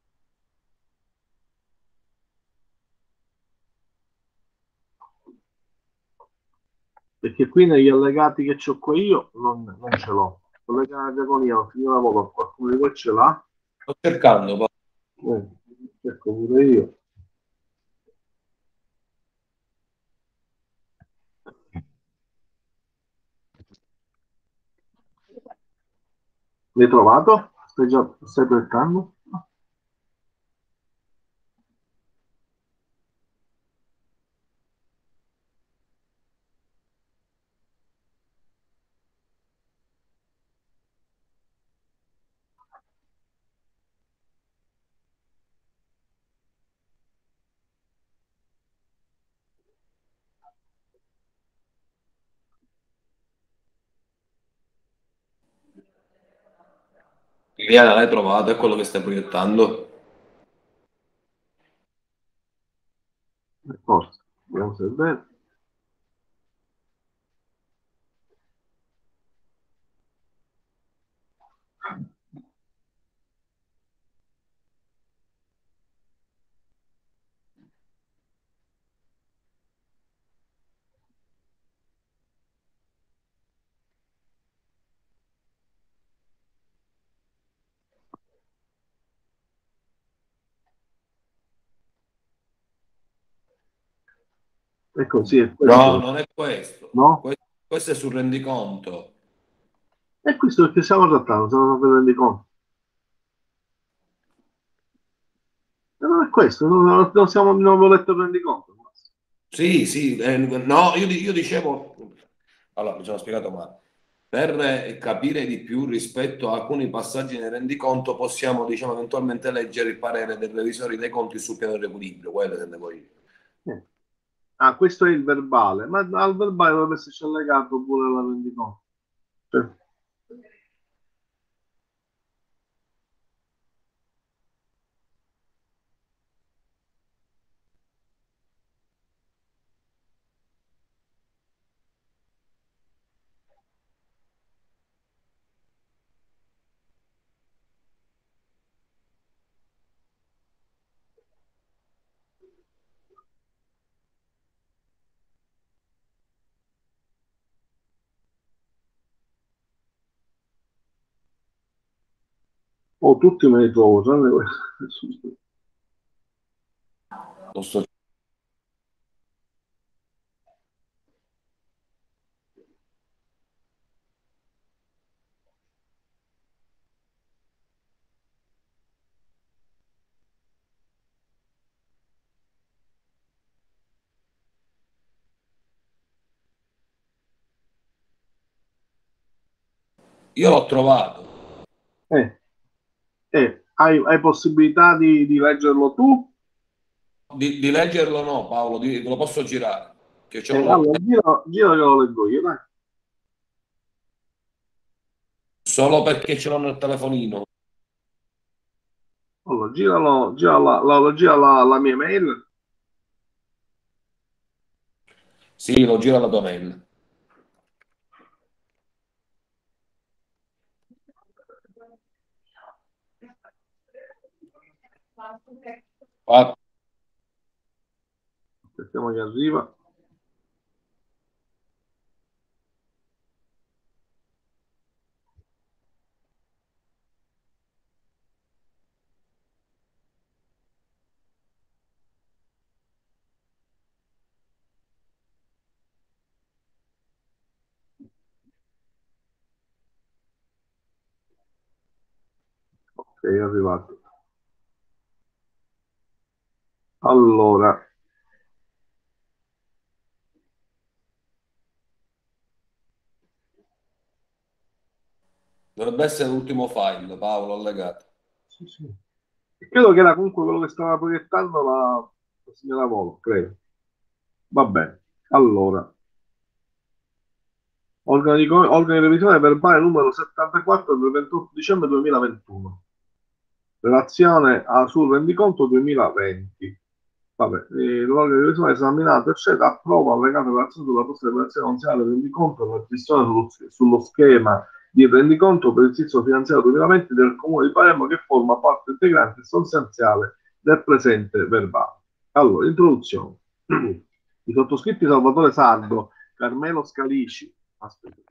Perché qui negli allegati che c'ho qua io non ce l'ho. Collega Diaconia, ho finito lavoro, qualcuno di voi ce l'ha? Sto cercando, Paolo. Cerco pure io. L'hai trovato? Stai cercando? Liliana, l'hai trovato? È quello che stai proiettando? Forse. Vediamo se è vero. È così, è questo. No, non è questo. No? Questo è sul rendiconto. È questo perché stiamo trattando, se non vi rendi conto. Non è questo, non ho letto il rendiconto. Sì, no, io dicevo, allora mi sono spiegato male. Per capire di più rispetto a alcuni passaggi nel rendiconto, possiamo, diciamo, eventualmente leggere il parere dei revisori dei conti sul piano dell'equilibrio, quello intendevo io. Ah, questo è il verbale, ma al verbale dovrebbe esserci allegato pure la rendiconto. Cioè, tutti me li trovo, tranne questo. Lo sto- Io l'ho trovato. Eh, Hai possibilità di leggerlo tu? Di leggerlo no, Paolo, te lo posso girare. Che c'ho Allora, gira che lo leggo io, dai. solo perché ce l'ho nel telefonino. Allora, gira la mia mail. Sì, lo gira la tua mail. Ah, Aspettiamo che arriva. Ok, è arrivato. Allora, dovrebbe essere l'ultimo file, Paolo, allegato. sì, sì. Credo che era comunque quello che stava proiettando la signora Volo, credo. Va bene. Allora, organo di revisione verbale numero 74 del 28 dicembre 2021. Relazione sul rendiconto 2020. Vabbè, l'organo di revisione esaminato, eccetera, approva allegato relazione sulla posta di operazione finanziaria del rendiconto e la gestione sullo schema di rendiconto per l'esercizio finanziario 2020 del Comune di Palermo che forma parte integrante e sostanziale del presente verbale. Allora, introduzione. I sottoscritti Salvatore Sardo, Carmelo Scalici, aspetta,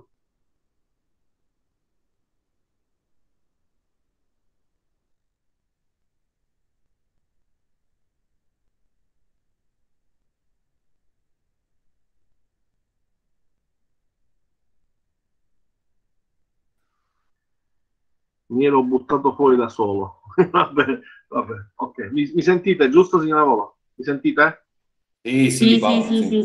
mi ero buttato fuori da solo. Vabbè, vabbè, ok. Mi sentite, giusto, signora Vola? Mi sentite? Sì, sì, Paolo, sì.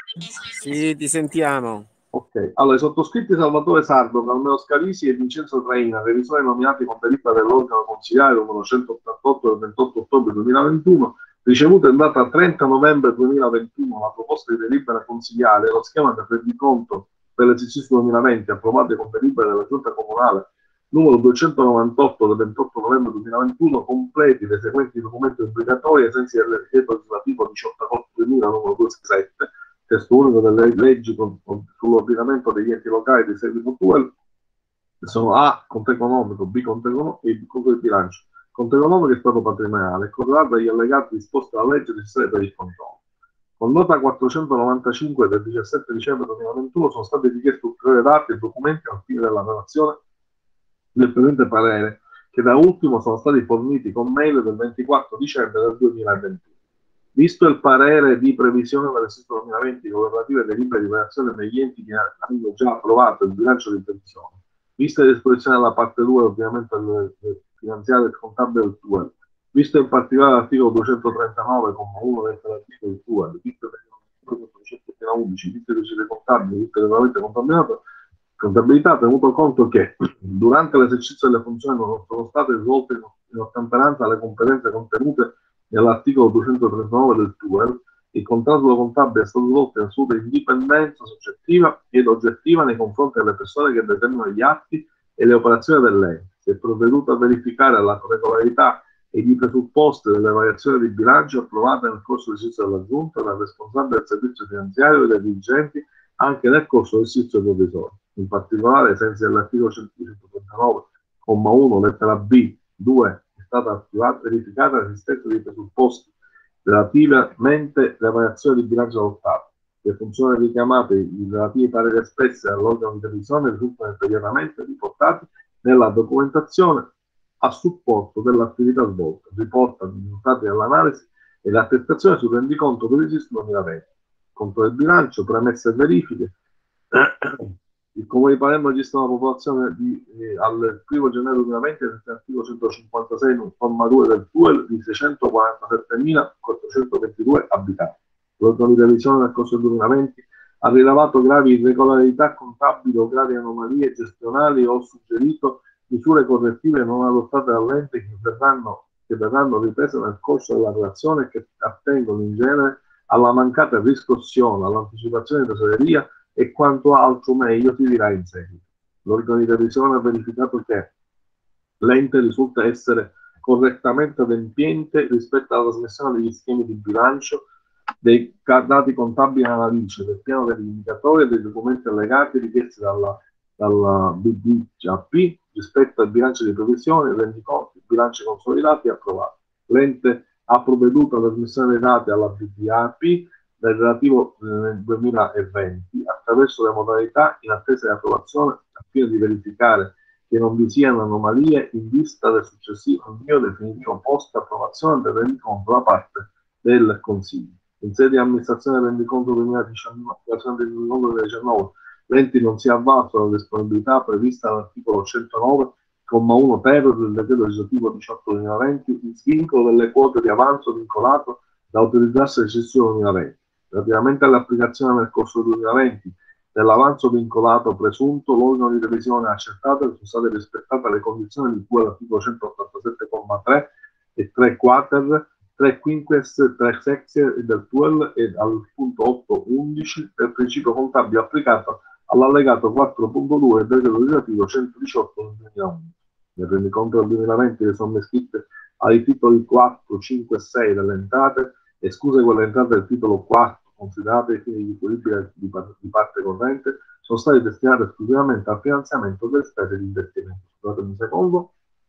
Sì, ti sentiamo. Ok. Allora, i sottoscritti Salvatore Sardo, Calmeo Scalisi e Vincenzo Traina, revisori nominati con delibera dell'organo consiliare numero 188 del 28 ottobre 2021, ricevuta in data 30 novembre 2021 la proposta di delibera consiliare e lo schema del rendiconto per l'esercizio 2020 approvate con delibera della Giunta Comunale numero 298 del 28 novembre 2021, completi le seguenti documenti obbligatori ai sensi del decreto legislativo 18 agosto 2000 numero 267, testo unico delle leggi sull'ordinamento degli enti locali di seguito TUEL, che sono A, conto economico, B, conto economico e conto di bilancio. Conto economico è stato patrimoniale, corredato dagli allegati disposti dalla legge necessaria per il controllo. Con nota 495 del 17 dicembre 2021 sono stati richiesti ulteriori dati e documenti al fine della relazione del presente parere, che da ultimo sono stati forniti con mail del 24 dicembre del 2021. Visto il parere di previsione dell'esercizio 2020 con le relative delibere di variazione degli enti che hanno già approvato il bilancio di previsione, viste le disposizioni della parte 2 ovviamente del finanziario e contabile del TUEL, visto in particolare l'articolo 239,1 dell'articolo del TUEL, visto che 11, visto che le contabili, visto che veramente contabilità, tenuto conto che durante l'esercizio delle funzioni non sono state svolte in ottemperanza alle competenze contenute nell'articolo 239 del TUEL, il controllo contabile è stato svolto in assoluta indipendenza soggettiva ed oggettiva nei confronti delle persone che determinano gli atti e le operazioni dell'ente. Si è provveduto a verificare la regolarità e i presupposti delle variazioni di bilancio approvate nel corso dell'esercizio della Giunta dal responsabile del servizio finanziario e dai dirigenti anche nel corso dell'esercizio provvisorio. In particolare, ai sensi dell'articolo 139,1 lettera B, 2, è stata verificata l'esistenza dei presupposti relativamente alle variazioni di bilancio adottato. Le funzioni richiamate, i relativi pareri espressi dall'organo di revisione risultano immediatamente riportati nella documentazione a supporto dell'attività svolta, riportano i risultati dell'analisi e l'attestazione sul rendiconto per l'esercizio 2020. Conto del bilancio, premesse e verifiche. Il Comune di Palermo registra una popolazione al 1 gennaio 2020, nell'articolo 156, comma 2 del TUEL, di 647.422 abitanti. L'organo di revisione nel corso del 2020 ha rilevato gravi irregolarità contabili o gravi anomalie gestionali o suggerito misure correttive non adottate dall'ente che verranno riprese nel corso della relazione e che attengono in genere alla mancata riscossione, all'anticipazione di tesoreria e quanto altro meglio si dirà in seguito. L'organo di revisione ha verificato che l'ente risulta essere correttamente adempiente rispetto alla trasmissione degli schemi di bilancio, dei dati contabili analitici, del piano degli indicatori e dei documenti allegati richiesti dalla BDCAP rispetto al bilancio di previsione, rendiconti, bilanci consolidati e approvati. L'ente ha provveduto alla trasmissione dei dati alla BDAP del relativo nel 2020 attraverso le modalità in attesa di approvazione al fine di verificare che non vi siano anomalie in vista del successivo invio definitivo post approvazione del rendiconto da parte del Consiglio. In sede di amministrazione del rendiconto 2019, l'ente non si è avvalso della disponibilità prevista dall'articolo 109, comma 1 ter del decreto legislativo 18-2020, in vincolo delle quote di avanzo vincolato da utilizzarsi all'esercizio 2020. Relativamente all'applicazione nel corso del 2020 dell'avanzo vincolato presunto, l'organo di revisione ha accertato che sono state rispettate le condizioni di cui all'articolo 187,3 e 3 quater, 3 quinques, 3 sexies del TUEL e al punto 8.11 del principio contabile applicato all'allegato 4.2 del decreto legislativo 118 del 2011. Nel rendiconto del 2020 le somme iscritte ai titoli 4, 5 e 6 delle entrate, escluse quelle entrate del titolo 4 considerate ai fini di equilibrio di parte corrente, sono state destinate esclusivamente al finanziamento delle spese di investimento. Scusatemi un secondo.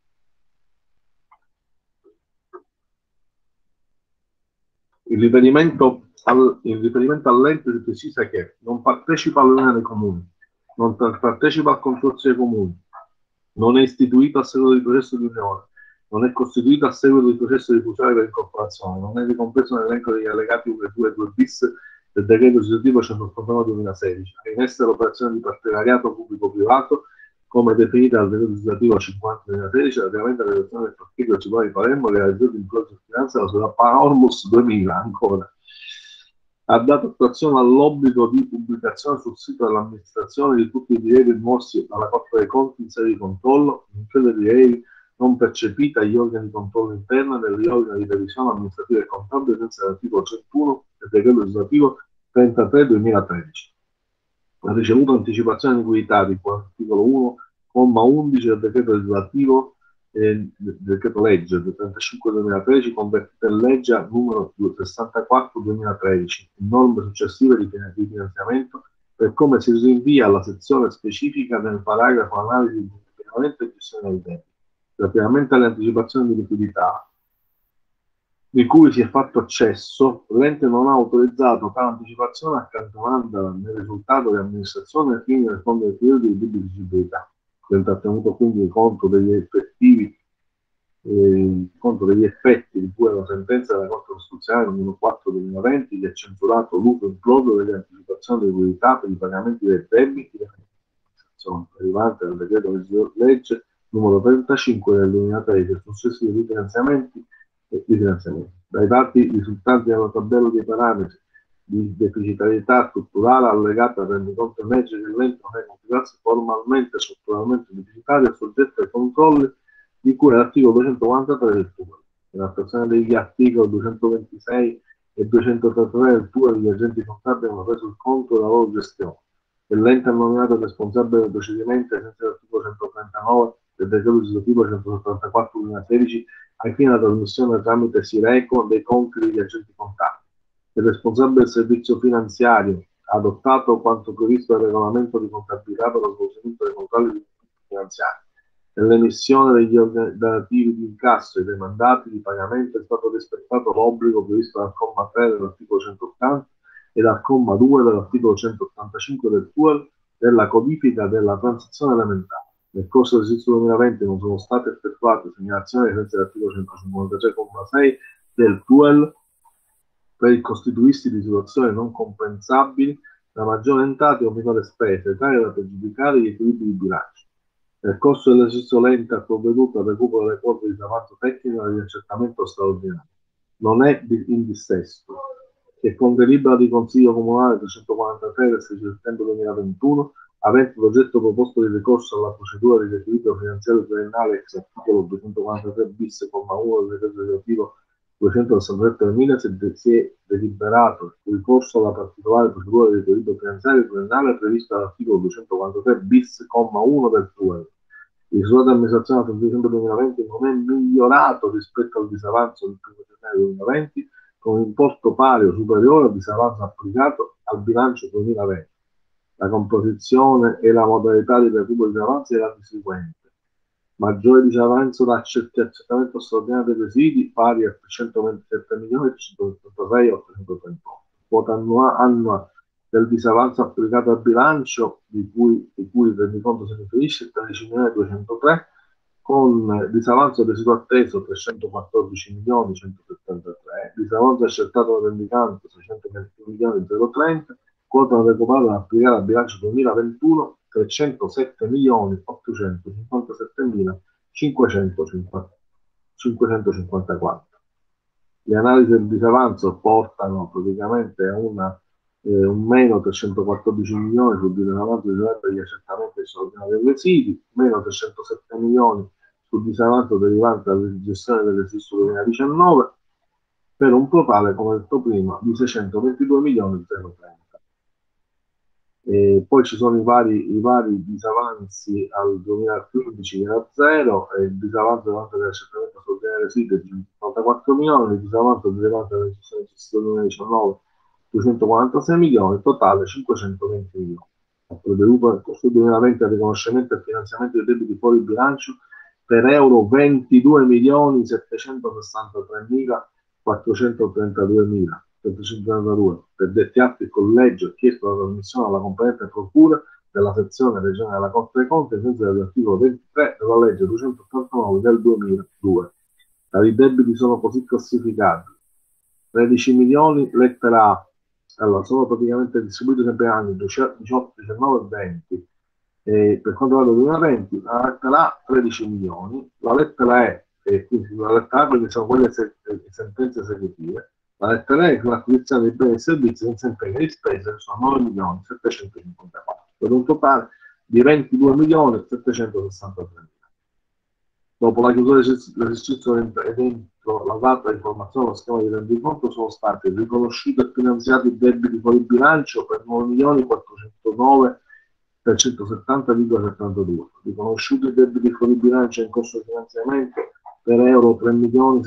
In riferimento all'ente si precisa che non partecipa all'unione dei comuni, non partecipa al consorzio dei comuni, non è istituito a seguito di processo di unione, non è costituito a seguito di processo di fusione per incorporazione, non è ricompreso nell'elenco degli allegati 1, 2 e 2 bis del decreto legislativo 189/2016, è in essere l'operazione di partenariato pubblico-privato come definita dal decreto legislativo 50/2016 relativamente alla redazione del partito principale di Palermo realizzato in Progetto Finanza della società Panormus 2000 ancora. Ha dato attuazione all'obbligo di pubblicazione sul sito dell'amministrazione di tutti i rilievi mossi dalla Corte dei Conti in sede di controllo, nonché dei rilievi non percepiti agli organi di controllo interno e degli organi di revisione amministrativa e contabile senza l'articolo 101 del decreto legislativo 33/2013. Ha ricevuto anticipazione di liquidità di cui all'articolo 1, comma 11 del decreto legislativo del decreto legge del 35/2013 convertito in legge numero 64/2013 in norme successive di finanziamento per come si rinvia alla sezione specifica nel paragrafo analisi di funzionamento e gestione del debito. Relativamente alle anticipazioni di liquidità di cui si è fatto accesso, l'ente non ha autorizzato tale anticipazione accantonandola nel risultato di amministrazione ai fini del fondo di equilibrio di deducibilità. L'ente ha tenuto quindi conto degli effetti di cui alla sentenza della Corte Costituzionale numero 4/2020 che ha censurato l'uso improprio delle anticipazioni di liquidità per i pagamenti dei debiti derivante dal decreto legge numero 35 del 2013 e successivi rifinanziamenti e di finanziamento. Dai dati risultanti dalla tabella dei parametri di deficitarietà strutturale allegata al rendiconto emerge che l'ente non è considerato formalmente e strutturalmente deficitario e soggetto ai controlli di cui all'articolo 243 del TUEL. In attuazione degli articoli 226 e 233 del TUEL, gli agenti contabili hanno preso il conto della loro gestione e l'ente ha nominato responsabile del procedimento ai sensi dell'articolo 139 del decreto legislativo 174/2016 ai fini della trasmissione tramite Sireco dei conti degli agenti contabili. Il responsabile del servizio finanziario ha adottato quanto previsto dal regolamento di contabilità per lo svolgimento dei controlli finanziari. Nell'emissione degli ordinativi di incasso e dei mandati di pagamento è stato rispettato l'obbligo previsto dal comma 3 dell'articolo 180 e dal comma 2 dell'articolo 185 del TUEL della codifica della transazione elementare. Nel corso dell'esercizio 2020 non sono state effettuate segnalazioni ai sensi dell'articolo 153,6 del TUEL per il costituirsi di situazioni non compensabili da maggiori entrate o minore spese, tali da pregiudicare gli equilibri di bilancio. Nel corso dell'esercizio l'ente ha provveduto al recupero delle quote di disavanzo tecnico e di accertamento straordinario. Non è in dissesto che con delibera di Consiglio Comunale 343 del 6 settembre 2021 avente l'oggetto proposto di ricorso alla procedura di riequilibrio finanziario triennale ex articolo 243 bis, comma 1 del decreto legislativo 267 del 1000, si è deliberato il ricorso alla particolare procedura di riequilibrio finanziario triennale prevista dall'articolo 243 bis, comma 1 del TUEL. Il risultato dell'amministrazione al 31 dicembre 2020 non è migliorato rispetto al disavanzo del 1 gennaio 2020, con un importo pari o superiore al disavanzo applicato al bilancio 2020. La composizione e la modalità di recupero di disavanzi era la seguente: maggiore disavanzo da accertamento straordinario dei residui pari a 327 milioni 386 838, quota annua del disavanzo applicato al bilancio di cui il rendiconto si riferisce 13 milioni 203, con disavanzo residuo atteso 314 milioni 173, disavanzo accertato dal rendicante 621 milioni 030, quota recuperata da applicare al bilancio 2021 307 milioni 857 mila 554. Le analisi del disavanzo portano praticamente a un meno 314 milioni sul disavanzo derivante dagli accertamenti straordinari dei residui, meno 307 milioni sul disavanzo derivante dalla gestione dell'esercizio 2019, per un totale, come detto prima, di 622 milioni 030. Poi ci sono i vari disavanzi al 2015 che era 0, e il disavanzo durante l'accertamento straordinario dei residui di 54 milioni, il disavanzo derivante dalla gestione del 2019 246 milioni, totale 520 milioni. Ha provveduto nel corso del 2020 al riconoscimento e finanziamento dei debiti fuori bilancio per euro 22 milioni 763 mila 432 per detti atti il collegio ha chiesto la trasmissione alla competente procura della sezione regionale della Corte dei Conti ai sensi dell'articolo 23 della legge 289 del 2002. Tali debiti sono così classificati: 13 milioni lettera A, allora sono praticamente distribuiti sempre anni 18, 19 e 20. Per quanto riguarda il 2020, la lettera A 13 milioni, la lettera E, quindi la lettera A perché sono quelle sentenze esecutive, la lettera E è l'acquisizione dei beni e servizi senza impegno di spese, sono 9 milioni 754, per un totale di 22 milioni 763 mila. Dopo la chiusura dell'esercizio ed entro la data di formazione dello schema di rendiconto sono stati riconosciuti e finanziati i debiti fuori bilancio per 9 milioni 409 per 170,72, riconosciuti i debiti fuori bilancio in corso di finanziamento per euro 3 milioni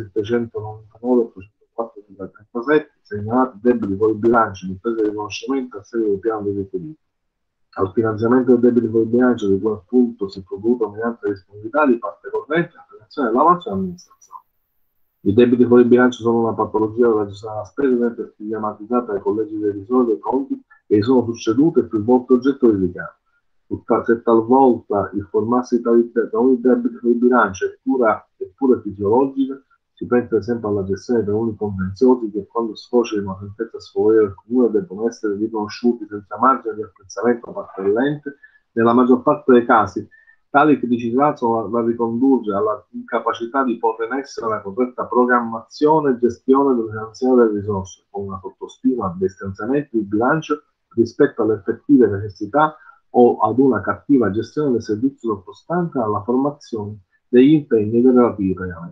799 804,37, segnalati debiti fuori bilancio in spese di riconoscimento a seguito del piano di riequilibrio. Al finanziamento del debito fuori bilancio di cui appunto si è provveduto mediante la disponibilità di parte corrente, applicazione dell'avanzo e amministrazione. I debiti fuori bilancio sono una patologia della gestione della spesa sempre stigmatizzata dai collegi dei revisori dei conti e sono succedute più volte oggetto di richiamo. Se talvolta il formarsi di tali debiti fuori bilancio è pure fisiologica, si pensa ad esempio alla gestione dei taluni contenziosi che quando sfocia in una sentenza sfavorevole del comune debbono essere riconosciuti senza margine di apprezzamento da parte dell'ente. Nella maggior parte dei casi tali criticità sono da ricondurre alla incapacità di porre in essere la corretta programmazione e gestione del finanziamento delle risorse, con una sottostima dei stanziamenti di bilancio rispetto alle effettive necessità o ad una cattiva gestione del servizio sottostante alla formazione degli impegni dei relativi pagamenti.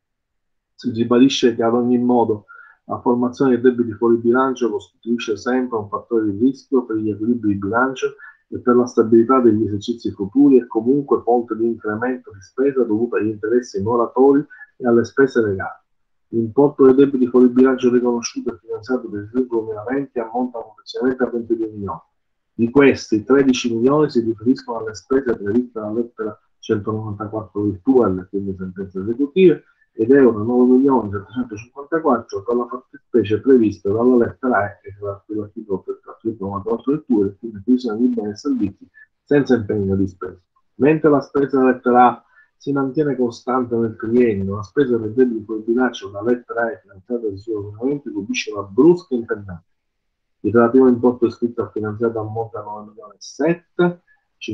Si ribadisce che ad ogni modo la formazione dei debiti fuori bilancio costituisce sempre un fattore di rischio per gli equilibri di bilancio e per la stabilità degli esercizi futuri e comunque fonte di incremento di spesa dovuta agli interessi moratori e alle spese legali. L'importo dei debiti fuori bilancio riconosciuto e finanziato per il esercizio 2020 ammonta complessivamente a 22 milioni. Di questi 13 milioni si riferiscono alle spese previste dalla lettera 194 del TUEL, quindi sentenze esecutive, ed euro 9 milioni 754 per la fattispecie prevista dalla lettera E, che è l'articolo 94 del TUEL, quindi acquisizione di beni e servizi senza impegno di spesa. Mentre la spesa della lettera A si mantiene costante nel triennio, la spesa per debiti fuori bilancio dalla lettera E finanziata dal suo ordinamento subisce una brusca intendenza. Il relativo importo iscritto a finanziato ammonta a 9 milioni 7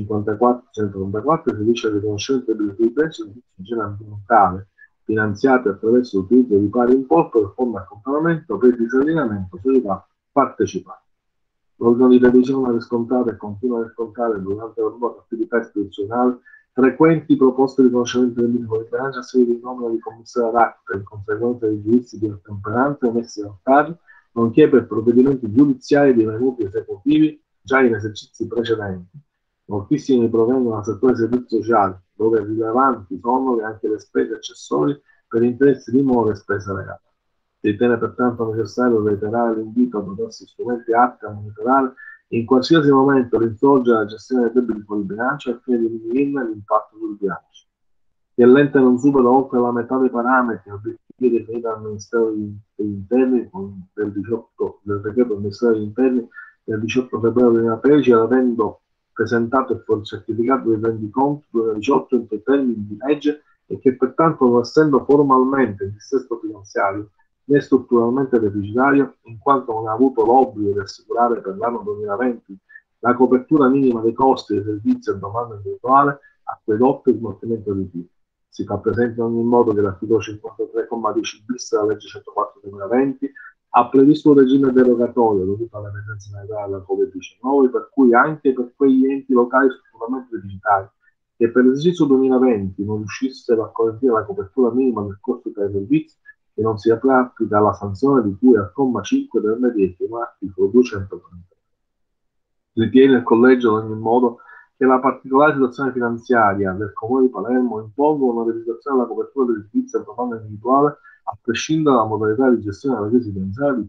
54 134 e si dice il riconoscimento dei debiti fuori bilancio di igiene ambientale finanziate attraverso l'utilizzo di pari importo del fondo accompagnamento per il disallineamento società partecipate. L'organo di revisione ha riscontrato e continua a riscontrare durante la propria attività istituzionale frequenti proposte di riconoscimento del minimo di bilancio a seguito di nomina di commissario ad acta in conseguenza dei giudizi di ottemperanza emessi dal TAR, nonché per provvedimenti giudiziari divenuti esecutivi già in esercizi precedenti. Moltissimi provengono dal settore dei servizi sociali, dove rilevanti sono anche le spese accessorie per interessi di mora e spese legate. Si ritiene pertanto necessario reiterare l'invito a dotarsi strumenti atti a monitorare in qualsiasi momento l'insorgere della gestione dei debiti fuori bilancio al fine di diminuirne l'impatto sul bilancio. Che l'ente non supera oltre la metà dei parametri obiettivi definiti dal Ministero degli Interni del decreto del Ministero degli Interni del 18 febbraio 2013, avendo presentato e certificato il rendiconto 2018 entro i termini di legge e che pertanto non essendo formalmente in dissesto finanziario né strutturalmente deficitario, in quanto non ha avuto l'obbligo di assicurare per l'anno 2020 la copertura minima dei costi dei servizi a domanda individuale, acquedotto e smaltimento di rifiuti. Si fa presente in ogni modo che l'articolo 53,10 bis della legge 104 2020 ha previsto un regime derogatorio dovuto all'emergenza sanitaria della Covid-19, per cui anche per quegli enti locali strutturalmente deficitari che per l'esercizio 2020 non riuscissero a garantire la copertura minima del costo dei servizi, che non si applica la sanzione di cui al comma 5 del medesimo articolo 230. Ritiene il Collegio in ogni modo che la particolare situazione finanziaria del Comune di Palermo imponga una realizzazione della copertura del servizio a domanda individuale a prescindere dalla modalità di gestione della crisi finanziaria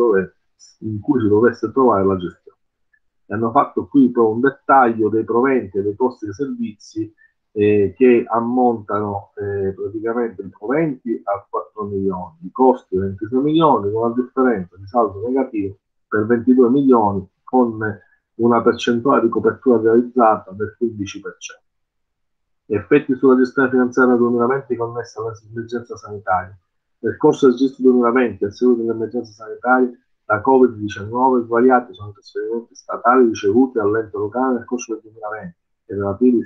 in cui si dovesse trovare la gestione. E hanno fatto qui un dettaglio dei proventi e dei costi dei servizi che ammontano praticamente i proventi a 4 milioni, i costi a 26 milioni, con una differenza di saldo negativo per 22 milioni, con una percentuale di copertura realizzata del 15%. Effetti sulla gestione finanziaria 2020 connessa all'emergenza sanitaria. Nel corso del esercizio 2020, a seguito dell'emergenza sanitaria, da Covid-19, svariati sono i trasferimenti statali ricevuti all'ente locale nel corso del 2020, e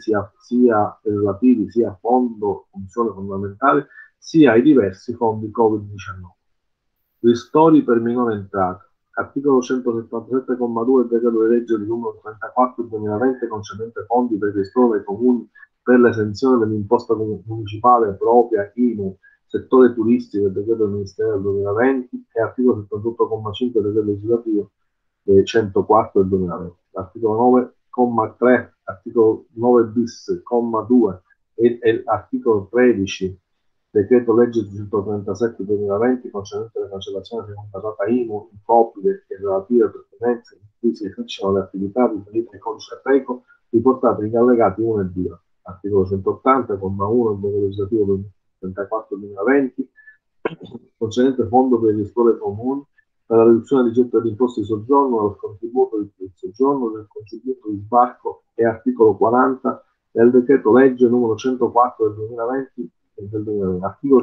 relativi sia a fondo funzione fondamentale, sia ai diversi fondi Covid-19. Ristori per minore entrata. Articolo 177,2 del decreto di legge numero 34 del 2020 concernente fondi per ristori ai comuni per l'esenzione dell'imposta municipale propria IMU, settore turistico del decreto del Ministero del 2020 e articolo 78,5 del decreto legislativo 104 del 2020. Articolo 9,3, articolo 9 bis, comma 2 e articolo 13 decreto legge 237 2020 concernente la cancellazione di seconda rata IMU, impopide e relative pertinenze in cui si esercitano le attività riferite al codice Ateco riportate in allegati 1 e 2. Articolo 180, comma 1 del decreto legislativo 34 2020 concernente fondo per i ristori comuni per la riduzione di getto dell'imposta di soggiorno, del contributo di soggiorno, del contributo di sbarco e articolo 40 del decreto legge numero 104 del 2020 articolo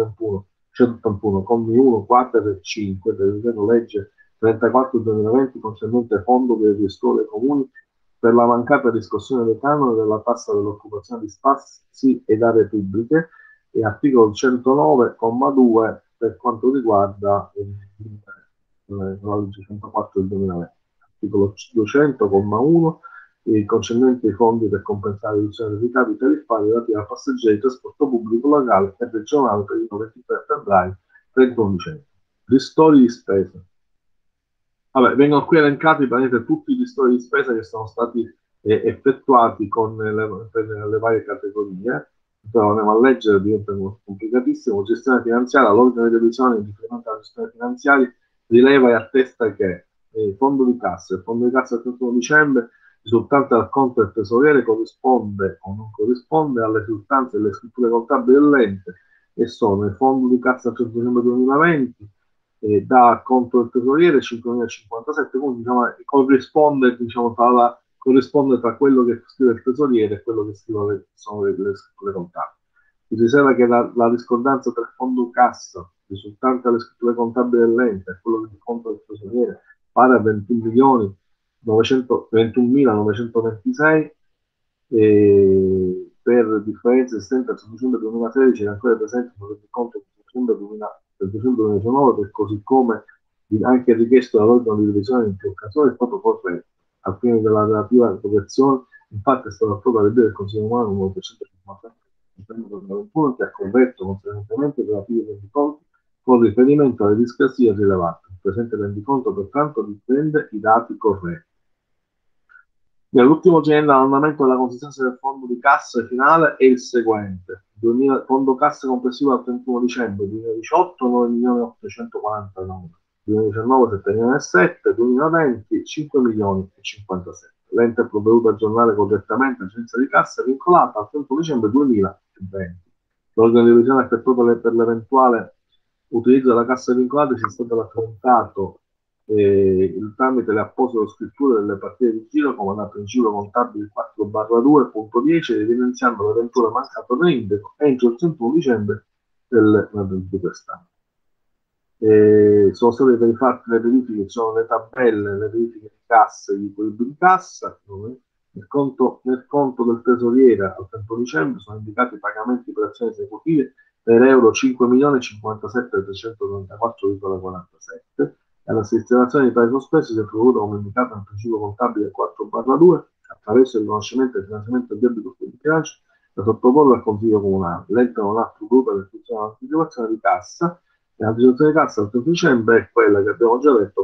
181, commi 1, 4 e 5 del decreto legge 34 del 2020 concernente fondo per i ristori comuni per la mancata riscossione dei canoni della tassa dell'occupazione di spazi ed aree pubbliche e articolo 109,2 per quanto riguarda la legge 104 del 2020, articolo 200,1 concernente i fondi per compensare la riduzione dei ricavi tariffari relativi al passeggeri di trasporto pubblico locale e regionale per il 23 febbraio 31 dicembre. Ristori di spesa. Vabbè, vengono qui elencati tutti i ristori di spesa che sono stati effettuati con le varie categorie. Però andiamo a leggere, diventa complicatissimo. Gestione finanziaria, l'ordine di revisione in riferimento alla gestione finanziaria rileva e attesta che il fondo di cassa al 31 dicembre risultante dal conto del tesoriere corrisponde o non corrisponde alle risultanze delle scritture contabili dell'ente e sono il fondo di cassa al 30 dicembre 2020 da conto del tesoriere 5.057, quindi corrisponde tra quello che scrive il tesoriere e quello che sono le scritture contabili. Si riserva che la discordanza tra il fondo cassa risultante dalle scritture contabili dell'ente e quello del conto del tesoriere pari a 21.926 per differenze esistenti al dicembre 2016 che ancora presenti sul conto del dicembre 2019, per così come anche richiesto dall'organo di revisione in più occasioni, è stato corretto. Al fine della relativa correzione, infatti, è stato approvato il del Consiglio Comunale numero 350 che ha corretto conseguentemente i relativi rendiconti con riferimento alle discrasie rilevate. Il presente rendiconto, pertanto, riprende i dati corretti. Nell'ultimo triennio l'andamento della consistenza del fondo di cassa finale è il seguente: fondo cassa complessivo al 31 dicembre 2018 9.849.000, 2019 7.007, 2020 5.057. L'ente è provveduto a aggiornare correttamente l'agenzia di cassa vincolata al 31 dicembre 2020. L'organo di revisione effettuato per l'eventuale utilizzo della cassa vincolata sia stato raffrontato tramite le apposite scritture delle partite di giro come da principio contabile 4/2.10, evidenziando l'eventuale mancato reintegro entro il 31 dicembre di quest'anno. Sono state fatte le verifiche, ci sono le tabelle, le verifiche di cassa e gli equilibri di cassa. Nel conto del tesoriere al 31 dicembre sono indicati i pagamenti per azioni esecutive per euro 5.057.334,47 e la sistemazione di tali sospeso si è provveduta come indicato nel principio contabile 4/2 attraverso il riconoscimento del finanziamento del debito di bilancio da sottoporre al Consiglio Comunale. L'ente non ha provveduto all'iscrizione dell'anticipazione di cassa e l'anticipazione di cassa al 30 dicembre è quella che abbiamo già detto,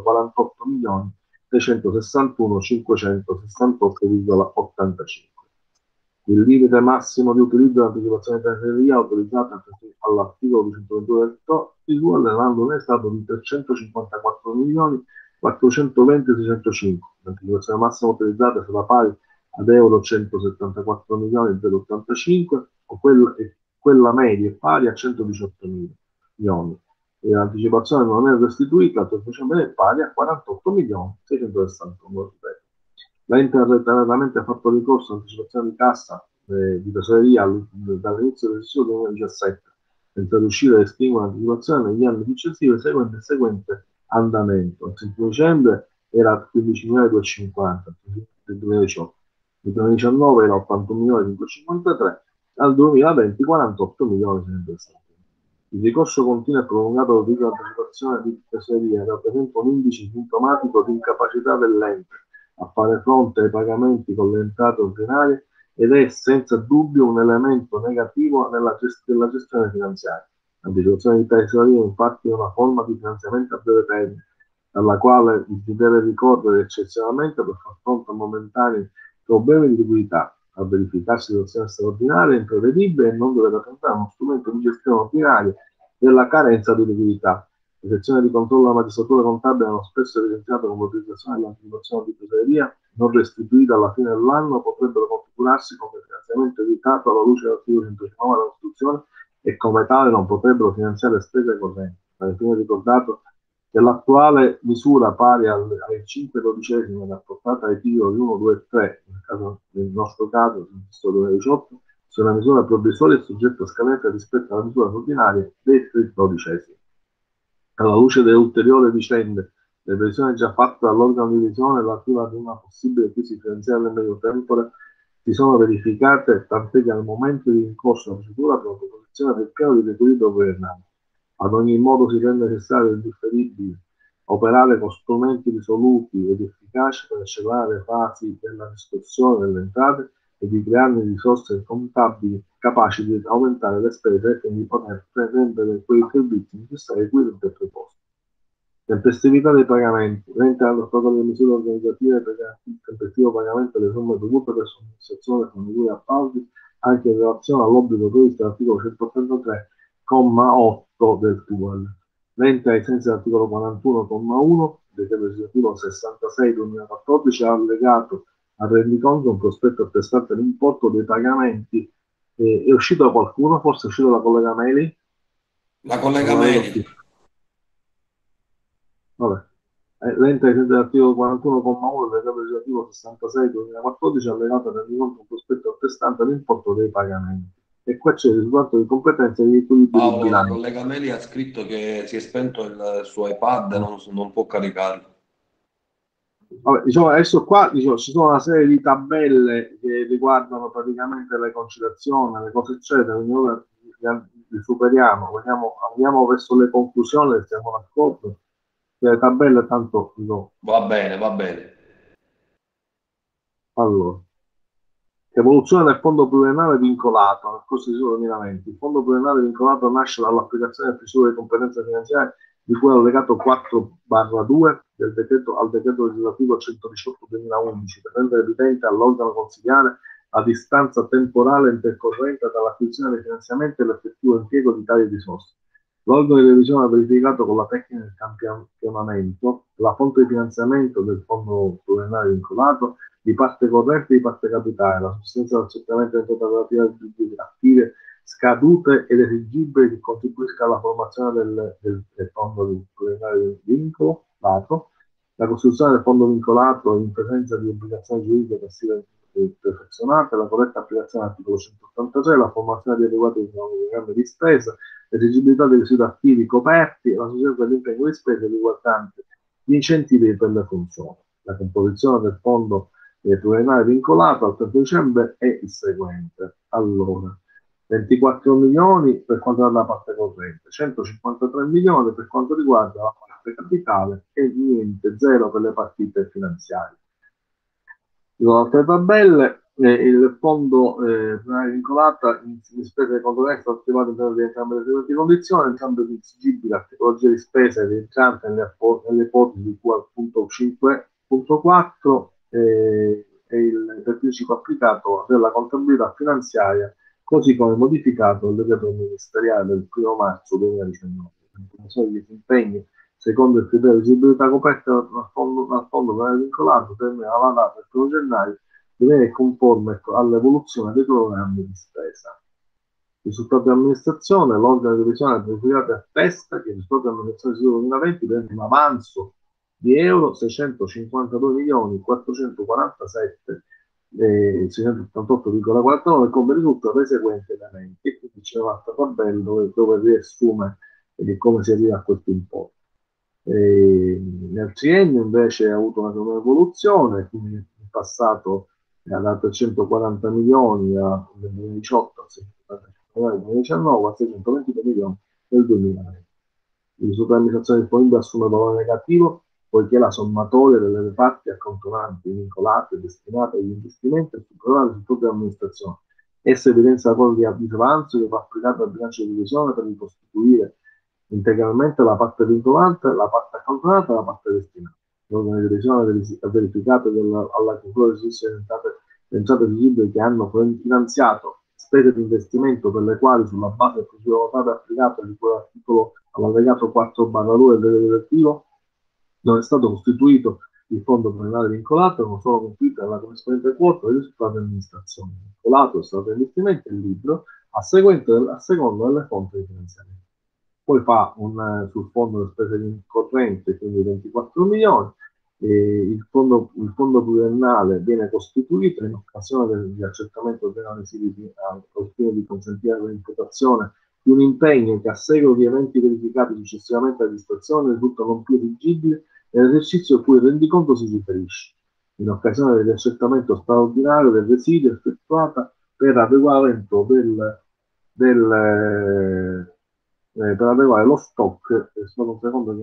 48.661.568,85. Il limite massimo di utilizzo dell'anticipazione di tesoreria autorizzata all'articolo 222 del TISU all'anno è stato di 354.420.605. L'anticipazione massima utilizzata è stata pari ad euro 174.085 o quella media è pari a 118 milioni. E l'anticipazione non è restituita, al 30 dicembre è pari a 48.661. L'ente ha reiteratamente fatto ricorso all'anticipazione di cassa di tesoreria dall'inizio dell'esercizio 2017 senza riuscire a estinguere l'anticipazione negli anni successivi seguendo il seguente andamento. Il 31 dicembre era 15.250 del 2018, nel 2019 era 81.553, al 2020 48.660. Il ricorso continuo e prolungato all'utilizzo dell'anticipazione di tesoreria rappresenta un indice sintomatico di incapacità dell'ente a fare fronte ai pagamenti con le entrate ordinarie ed è senza dubbio un elemento negativo della gestione finanziaria. L'anticipazione di tesoreria infatti è una forma di finanziamento a breve termine, alla quale si deve ricorrere eccezionalmente per far fronte a momentanei problemi di liquidità. A verificarsi situazioni straordinarie, imprevedibili e non deve rappresentare uno strumento di gestione ordinaria della carenza di liquidità. Le sezioni di controllo della magistratura contabile hanno spesso evidenziato come l'utilizzazione dell'anticipazione di tesoreria non restituita alla fine dell'anno potrebbero configurarsi come finanziamento evitato alla luce dell'articolo 119 della Costituzione e come tale non potrebbero finanziare spese correnti. Infine ricordato che l'attuale misura pari ai 5/12 rapportata ai titoli 1, 2 e 3, nel nostro caso, nel 2018, è una misura provvisoria e soggetta a scadenza rispetto alla misura ordinaria dei 12. Alla luce delle ulteriori vicende, le previsioni già fatte dall'organo di revisione relativa ad una possibile crisi finanziaria nel medio tempore si sono verificate, tant'è che al momento di incorso della procedura per la proposizione del piano di riequilibrio governante. Ad ogni modo si rende necessario e indifferibile operare con strumenti risoluti ed efficaci per accelerare le fasi della riscossione delle entrate e di creare risorse contabili capaci di aumentare le spese e quindi poter rendere quei servizi necessari cui è preposto. Tempestività dei pagamenti. L'ente ha adottato le misure organizzative per garantire il tempestivo pagamento delle somme dovute per somministrazione con misure appalti anche in relazione all'obbligo previsto dall'articolo 183,8 del TUEL. L'ente, ai sensi dell'articolo 41,1 del decreto legislativo 66/2014, ha allegato al rendiconto un prospetto attestante l'importo dei pagamenti. È uscito da qualcuno? Forse è uscito la collega Meli? La collega Meli. Vabbè. L'ente, ai sensi dell'articolo 41,1 del decreto legislativo 66/2014, ha allegato al rendiconto un prospetto attestante l'importo dei pagamenti. E qua c'è il risultato di competenza di equilibrio di Paolo, la bilancio. collega Meli ha scritto che si è spento il suo iPad, non può caricarlo. Vabbè, diciamo, adesso qua ci sono una serie di tabelle che riguardano praticamente le conciliazioni, le cose eccetera, quindi noi li superiamo, andiamo verso le conclusioni, siamo d'accordo. le tabelle tanto no. Va bene, va bene. Allora, evoluzione del fondo pluriennale vincolato nel corso di 2020. Il fondo pluriennale vincolato nasce dall'applicazione del principio di competenza finanziaria di cui allegato 4/2 del decreto al decreto legislativo 118/2011 per rendere evidente all'organo consiliare la distanza temporale intercorrente tra l'acquisizione dei finanziamenti e l'effettivo impiego di tali risorse. L'organo di revisione ha verificato con la tecnica del campionamento la fonte di finanziamento del fondo pluriennale vincolato di parte corrente e di parte capitale, la sussistenza dell'accertamento delle relative attive scadute ed esigibili che contribuisca alla formazione del fondo pluriennale del vincolo, la costruzione del fondo vincolato in presenza di obbligazioni giuridiche passive perfezionate, la corretta applicazione dell'articolo 183, la formazione di adeguati programmi di spesa, l'esigibilità dei residui attivi coperti, la sussistenza dell'impegno di spesa riguardante gli incentivi per le funzioni. La composizione del fondo pluriennale vincolato al 30 dicembre è il seguente. Allora, 24 milioni per quanto riguarda la parte corrente, 153 milioni per quanto riguarda la parte capitale e niente, zero per le partite finanziarie. Ci sono altre tabelle. Il fondo pluriennale vincolato in spese di conto estero attivato in di entrambe le seguenti condizioni, entrambe esigibili a tipologia di spese rientranti nelle ipotesi di cui al punto 5.4 e il principio applicato della contabilità finanziaria, così come modificato dal decreto ministeriale del 1 marzo 2019. Gli impegni secondo il criterio di visibilità coperta dal fondo pluriennale vincolato termina la data del 1 gennaio diviene conforme all'evoluzione dei programmi di spesa. Risultati di amministrazione, l'organo di revisione ha verificato a testa che il risultato di amministrazione del 2020 prende un avanzo di euro 652 milioni 447 688,49 come risultano dai seguenti elementi. E quindi c'è un'altra tabella dove riassume come si arriva a questo importo. Nel triennio invece ha avuto una evoluzione, quindi in passato ha dato 140 milioni nel 2018, a 2019, a 622 milioni nel 2020. Il risultato di amministrazione disponibile assume valore negativo poiché la sommatoria delle parti accantonanti vincolate e destinate agli investimenti è superiore al risultato di amministrazione. Essa evidenzia la quota di disavanzo che va applicata al bilancio di divisione per ricostituire integralmente la parte vincolante, la parte accantonata e la parte destinata. L'organo di revisione ha verificato che alla chiusura esistono entrate esigibili che hanno finanziato spese di investimento per le quali sulla base del procedura votato applicato di quell'articolo all'allegato 4/2 del direttivo non è stato costituito il fondo pluriennale vincolato, non sono confluite nella corrispondente quota dei risultati di amministrazione. Vincolato è stato investimento il libro a secondo delle fonti di finanziamento. Poi fa sul fondo delle spese correnti, quindi 24 milioni. Il fondo pluriennale viene costituito in occasione dell'accertamento dei residui al fine di consentire l'imputazione di un impegno che a seguito di eventi verificati successivamente alla distrazione risulta non più esigibile nell'esercizio a cui il rendiconto si riferisce, in occasione dell'accertamento straordinario del residuo effettuata per adeguamento per adeguare lo stock. Sono un secondo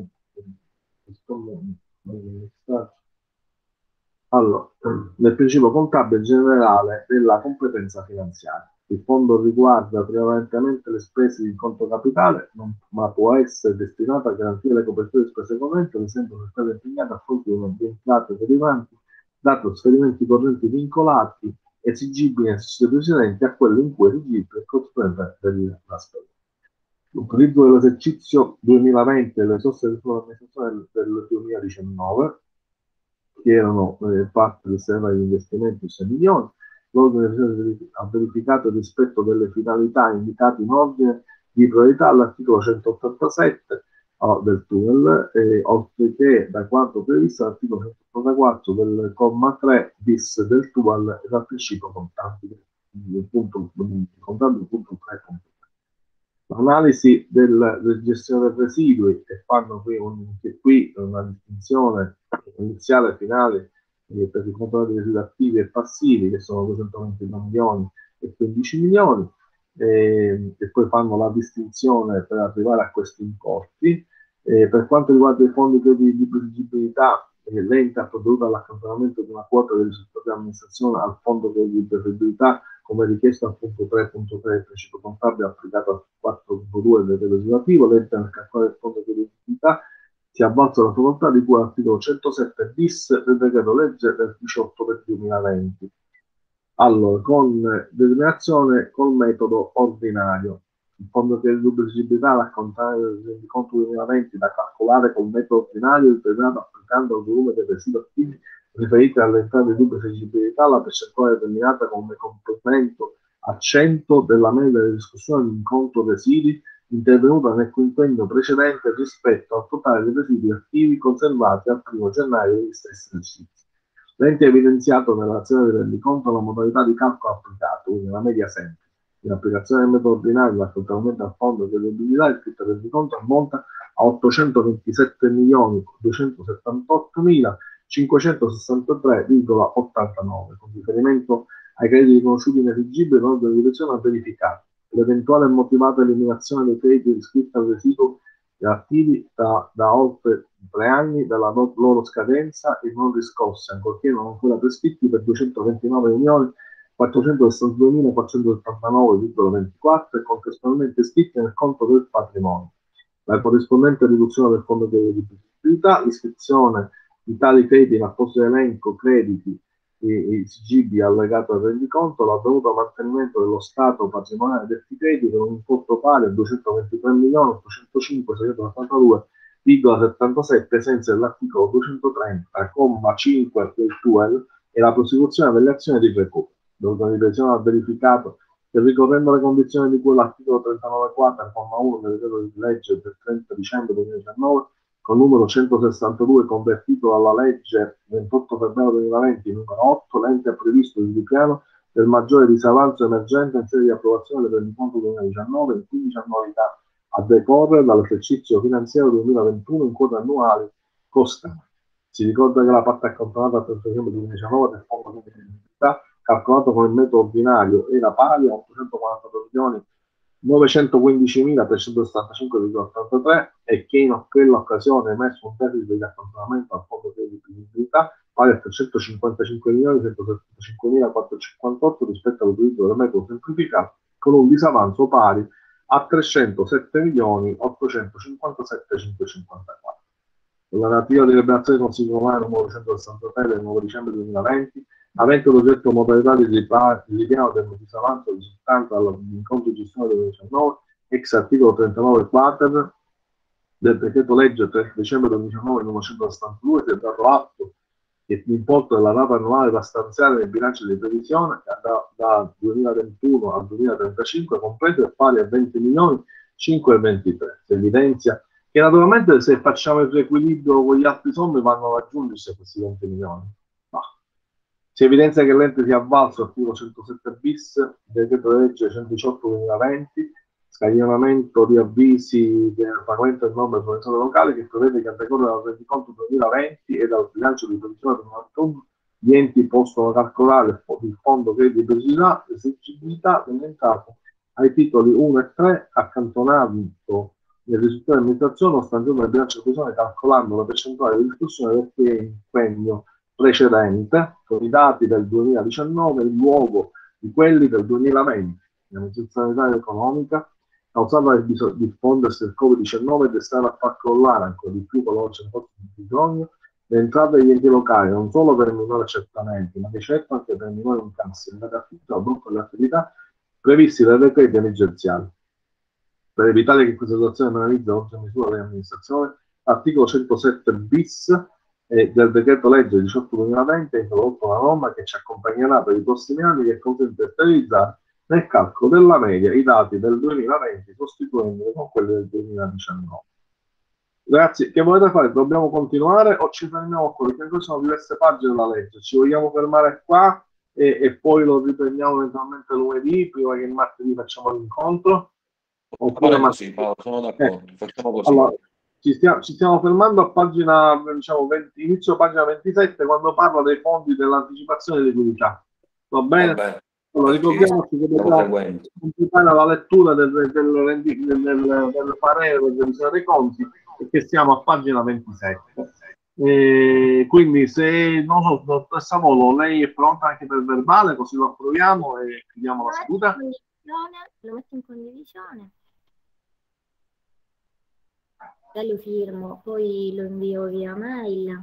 allora, nel principio contabile generale della competenza finanziaria. Il fondo riguarda prevalentemente le spese di conto capitale, ma può essere destinato a garantire le coperture di spese correnti, ad esempio se state impegnate a fronte di entrate derivanti da trasferimenti correnti vincolati esigibili nel esercizio precedente a quello in cui è esigibile il corrispondente della spesa. L'utilizzo dell'esercizio 2020 delle risorse di amministrazione del 2019 che erano parte del sistema di investimenti di 6 milioni. L'organo ha verificato il rispetto delle finalità indicate in ordine di priorità all'articolo 187 del tunnel, oltre che da quanto previsto all'articolo 184 del comma 3 bis del tunnel e dal principio contabile. Punto 3. L'analisi della gestione dei residui, e fanno qui una distinzione iniziale e finale per il controllo dei residui attivi e passivi, che sono 222 milioni e 15 milioni, e poi fanno la distinzione per arrivare a questi importi. Per quanto riguarda i fondi di prevedibilità, l'ente ha provveduto all'accantonamento di una quota dei risultati di amministrazione al fondo di prevedibilità, come richiesto al punto 3.3 del principio contabile applicato al 4.2 del decreto legislativo. L'ente nel calcolare il fondo di prevedibilità si è avvalso la facoltà di cui all'articolo 107 bis del decreto legge del 18 del 2020. Allora, con determinazione col metodo ordinario. Il fondo che di prevedibilità da contare del rendiconto 2020 da calcolare col metodo ordinario determinato applicando al volume dei residui attivi riferiti alle entrate di dubbia esigibbilità, la percentuale determinata come complemento a 100 della media delle discussioni in conto residui intervenuta nel quinquennio precedente rispetto al totale dei residui attivi conservati al 1 gennaio degli stessi esercizi. L'ente ha evidenziato nella relazione del rendiconto la modalità di calcolo applicato, quindi la media semplice. In applicazione del metodo ordinario dell'accantonamento al fondo di credibilità, il tetto del rendiconto ammonta a 827.263.563,89. Con riferimento ai crediti riconosciuti inesigibili, l'ordine di revisione ha verificato l'eventuale e motivata eliminazione dei crediti iscritti al residuo attivi da oltre 3 anni dalla loro scadenza e non riscossi, ancorché non ancora prescritti, per 229.472.479,24 e contestualmente iscritti nel conto del patrimonio. La corrispondente riduzione del fondo di possibilità, l'iscrizione di tali crediti in apposito elenco crediti esigibili allegato al rendiconto, l'avvenuto mantenimento dello stato patrimoniale del crediti con un importo pari a 223.805.682,77 ai sensi dell'articolo 230,5 del TUEL e la prosecuzione delle azioni di recupero. L'organizzazione ha verificato che, ricorrendo alle condizioni di cui l'articolo 39 comma 1 del decreto di legge del 30 dicembre 2019 con numero 162 convertito dalla legge 28 febbraio 2020 numero 8, l'ente ha previsto il ripiano del maggiore disavanzo emergente in sede di approvazione del rendiconto 2019 in 15 annualità a decorrere dall'esercizio finanziario 2021 in quote annuali costanti. Si ricorda che la parte accantonata al 30 dicembre 2019 del fondo di credibilità calcolato con il metodo ordinario era pari a 842.915.375,83 e che in quell'occasione è emesso un deficit di accantonamento al fondo di credibilità pari a 355.175.458 rispetto all'utilizzo del metodo semplificato, con un disavanzo pari a 307.857.554. La relativa deliberazione del Consiglio Comunale numero 163 del 9 dicembre 2020, avente l'oggetto modalità di ripiano del disavanzo risultante dall'incontro di gestione del 2019, ex articolo 39 quater del decreto legge 30 dicembre 2019 numero 162, si è dato atto che l'importo della rata annuale da stanziare nel bilancio di previsione da 2021 al 2035 completo è pari a 20.523. Si evidenzia che naturalmente se facciamo il riequilibrio con gli altri sommi vanno ad aggiungersi a questi 20 milioni. No. Si evidenzia che l'ente si è avvalso articolo 107 bis, decreto legge 118/2020, scaglionamento di avvisi del pagamento del nome del fornitore locale, che prevede che a decorrere dal rendiconto 2020 e dal bilancio di previsione 2021 gli enti possono calcolare il fondo crediti di esigibilità dell'entrata ai titoli 1 e 3 accantonato nel risultato di amministrazione o stanziando nel bilancio di previsione calcolando la percentuale di discussione del impegno precedente con i dati del 2019 in luogo di quelli del 2020. L'amministrazione economica, causata dal diffondersi del Covid-19 ed destinata a far crollare ancora di più qualora c'è un bisogno, le entrate degli enti locali non solo per minori accertamenti, ma di certo anche per minori incassi legati all'affitto al blocco delle attività previsti dai decreti emergenziali. Per evitare che questa situazione penalizzi oltre misura dell'amministrazione, l'articolo 107 bis del decreto legge 18/2020 ha introdotto una norma che ci accompagnerà per i prossimi anni, che consente di sterilizzare nel calcolo della media i dati del 2020 sostituendoli con quelli del 2019. Ragazzi, che volete fare? Dobbiamo continuare o ci fermiamo qua? Perché qui sono diverse pagine della legge. Ci vogliamo fermare qua e poi lo riprendiamo eventualmente lunedì, prima che il martedì facciamo l'incontro? Oppure così, Paolo, sono d'accordo. Facciamo così. Allora, ci stiamo fermando a pagina, diciamo, 20, inizio pagina 27, quando parla dei fondi dell'anticipazione di liquidità. Va bene? Va bene. Allora, ricordiamoci che dobbiamo completare la lettura del parere per revisione dei conti perché siamo a pagina 27. Quindi se non so, dottoressa Volo, lei è pronta anche per il verbale, così lo approviamo e chiudiamo la seduta. Lo metto in condivisione. E lo firmo, poi lo invio via mail.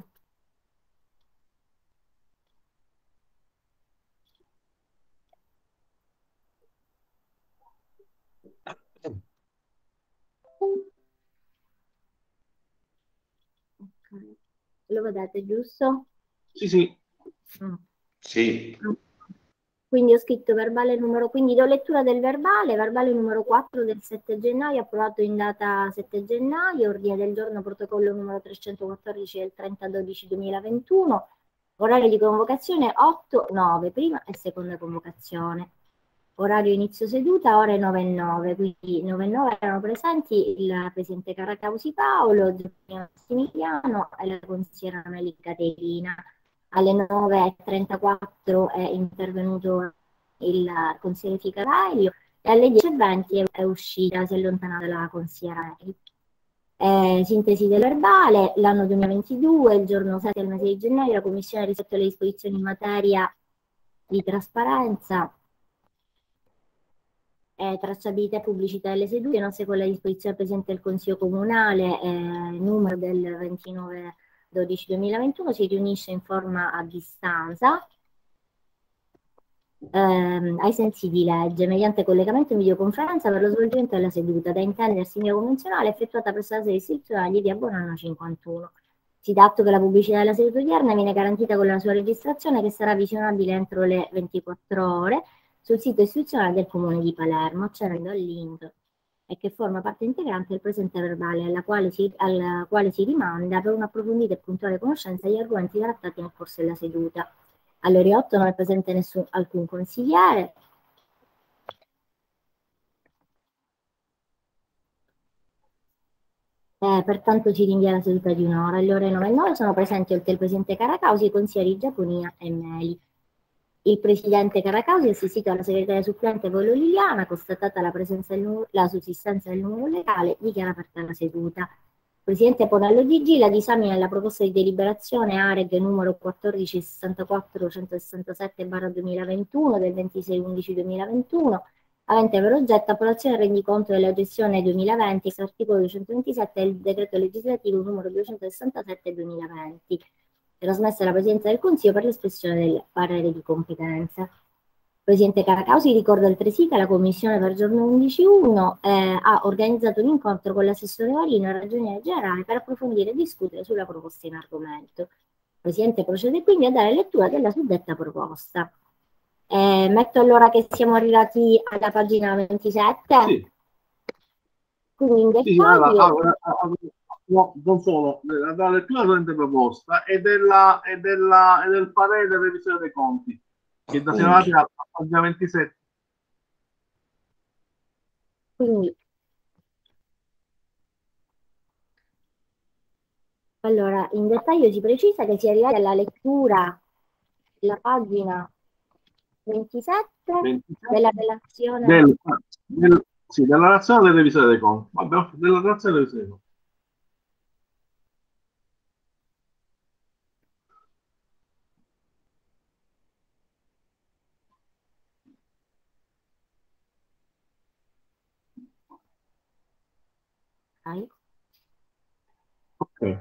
Okay. Lo vedete, giusto? Sì, sì. Sì. Quindi ho scritto verbale numero, quindi do lettura del verbale numero 4 del 7 gennaio, approvato in data 7 gennaio, ordine del giorno protocollo numero 314 del 30/12/2021, orario di convocazione 8-9, prima e seconda convocazione. Orario inizio seduta, ore 9:09, quindi 9:09 erano presenti il presidente Caracausi Paolo, Giuliano Massimiliano e la consigliera Amelia Caterina. Alle 9:34 è intervenuto il consigliere Ficarello e alle 10:20 è uscita, si è allontanata la consigliera Meli. Sintesi del verbale, l'anno 2022, il giorno 7 del mese di gennaio, la Commissione ha rispetto alle disposizioni in materia di trasparenza, tracciabilità e pubblicità delle sedute, non segue la disposizione del Presidente del Consiglio Comunale, numero del 29/12/2021, si riunisce in forma a distanza, ai sensi di legge, mediante collegamento in videoconferenza per lo svolgimento della seduta, da intendersi in via convenzionale effettuata presso la sede istituzionale di via Bonanno 51. Si dà atto che la pubblicità della seduta odierna viene garantita con la sua registrazione, che sarà visionabile entro le 24 ore sul sito istituzionale del Comune di Palermo, accedendo al link, e che forma parte integrante del presente verbale, al quale si rimanda per un'approfondita e puntuale conoscenza degli argomenti trattati nel corso della seduta. Alle ore 8 non è presente alcun consigliere. Pertanto si rinvia la seduta di un'ora. Alle ore 9:09 sono presenti, oltre il presidente Caracausi, i consiglieri Giaconia e Meli. Il presidente Caracausi è assistito alla segretaria supplente Volo Liliana, constatata la sussistenza del numero legale, dichiara aperta la seduta. Il presidente pone all'ODG la disamina della proposta di deliberazione AREG numero 1464-167/2021 del 26/11/2021, avente per oggetto approvazione del rendiconto della gestione 2020, articolo 227 del decreto legislativo numero 267/2020. Trasmessa alla Presidenza del Consiglio per l'espressione del parere di competenza. Il Presidente Caracausi ricorda altresì che la Commissione per giorno 11/1 ha organizzato un incontro con l'assessore Marino e il Ragioniere Generale per approfondire e discutere sulla proposta in argomento. Il Presidente procede quindi a dare lettura della suddetta proposta. Metto allora che siamo arrivati alla pagina 27. Sì. Quindi in Sì, dettaglio... no, non solo la lettura della proposta e del parere della revisione dei conti, che da siamo arrivati a pagina 27. Quindi, allora, in dettaglio si precisa che si è arrivati alla lettura della pagina 27 della relazione della relazione della revisione dei conti. Vabbè, della relazione della revisione dei conti. Ok.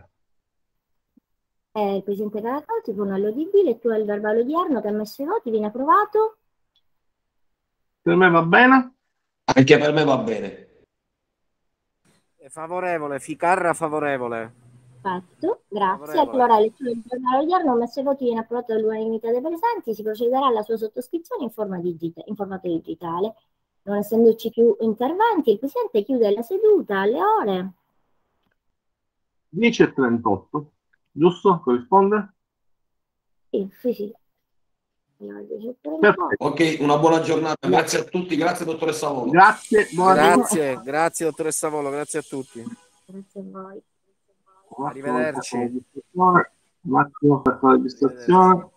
Il Presidente Caracausi pone all'ODB lettura del verbale odierno che ha messo i voti, viene approvato. Per me va bene? Anche per me va bene. È favorevole, Ficarra favorevole. Perfetto, grazie. Favorevole. Allora, lettura del verbale odierno ha messo i voti, viene approvato all'unanimità dei presenti, si procederà alla sua sottoscrizione in formato digitale. Non essendoci più interventi, il Presidente chiude la seduta alle ore 10:38, giusto? Corrisponde? Sì. Perfetto. Ok, una buona giornata. Grazie a tutti, grazie dottoressa Volo. Grazie, buona Grazie dottoressa Volo, grazie a tutti. Grazie a voi. Arrivederci. Un attimo per la registrazione.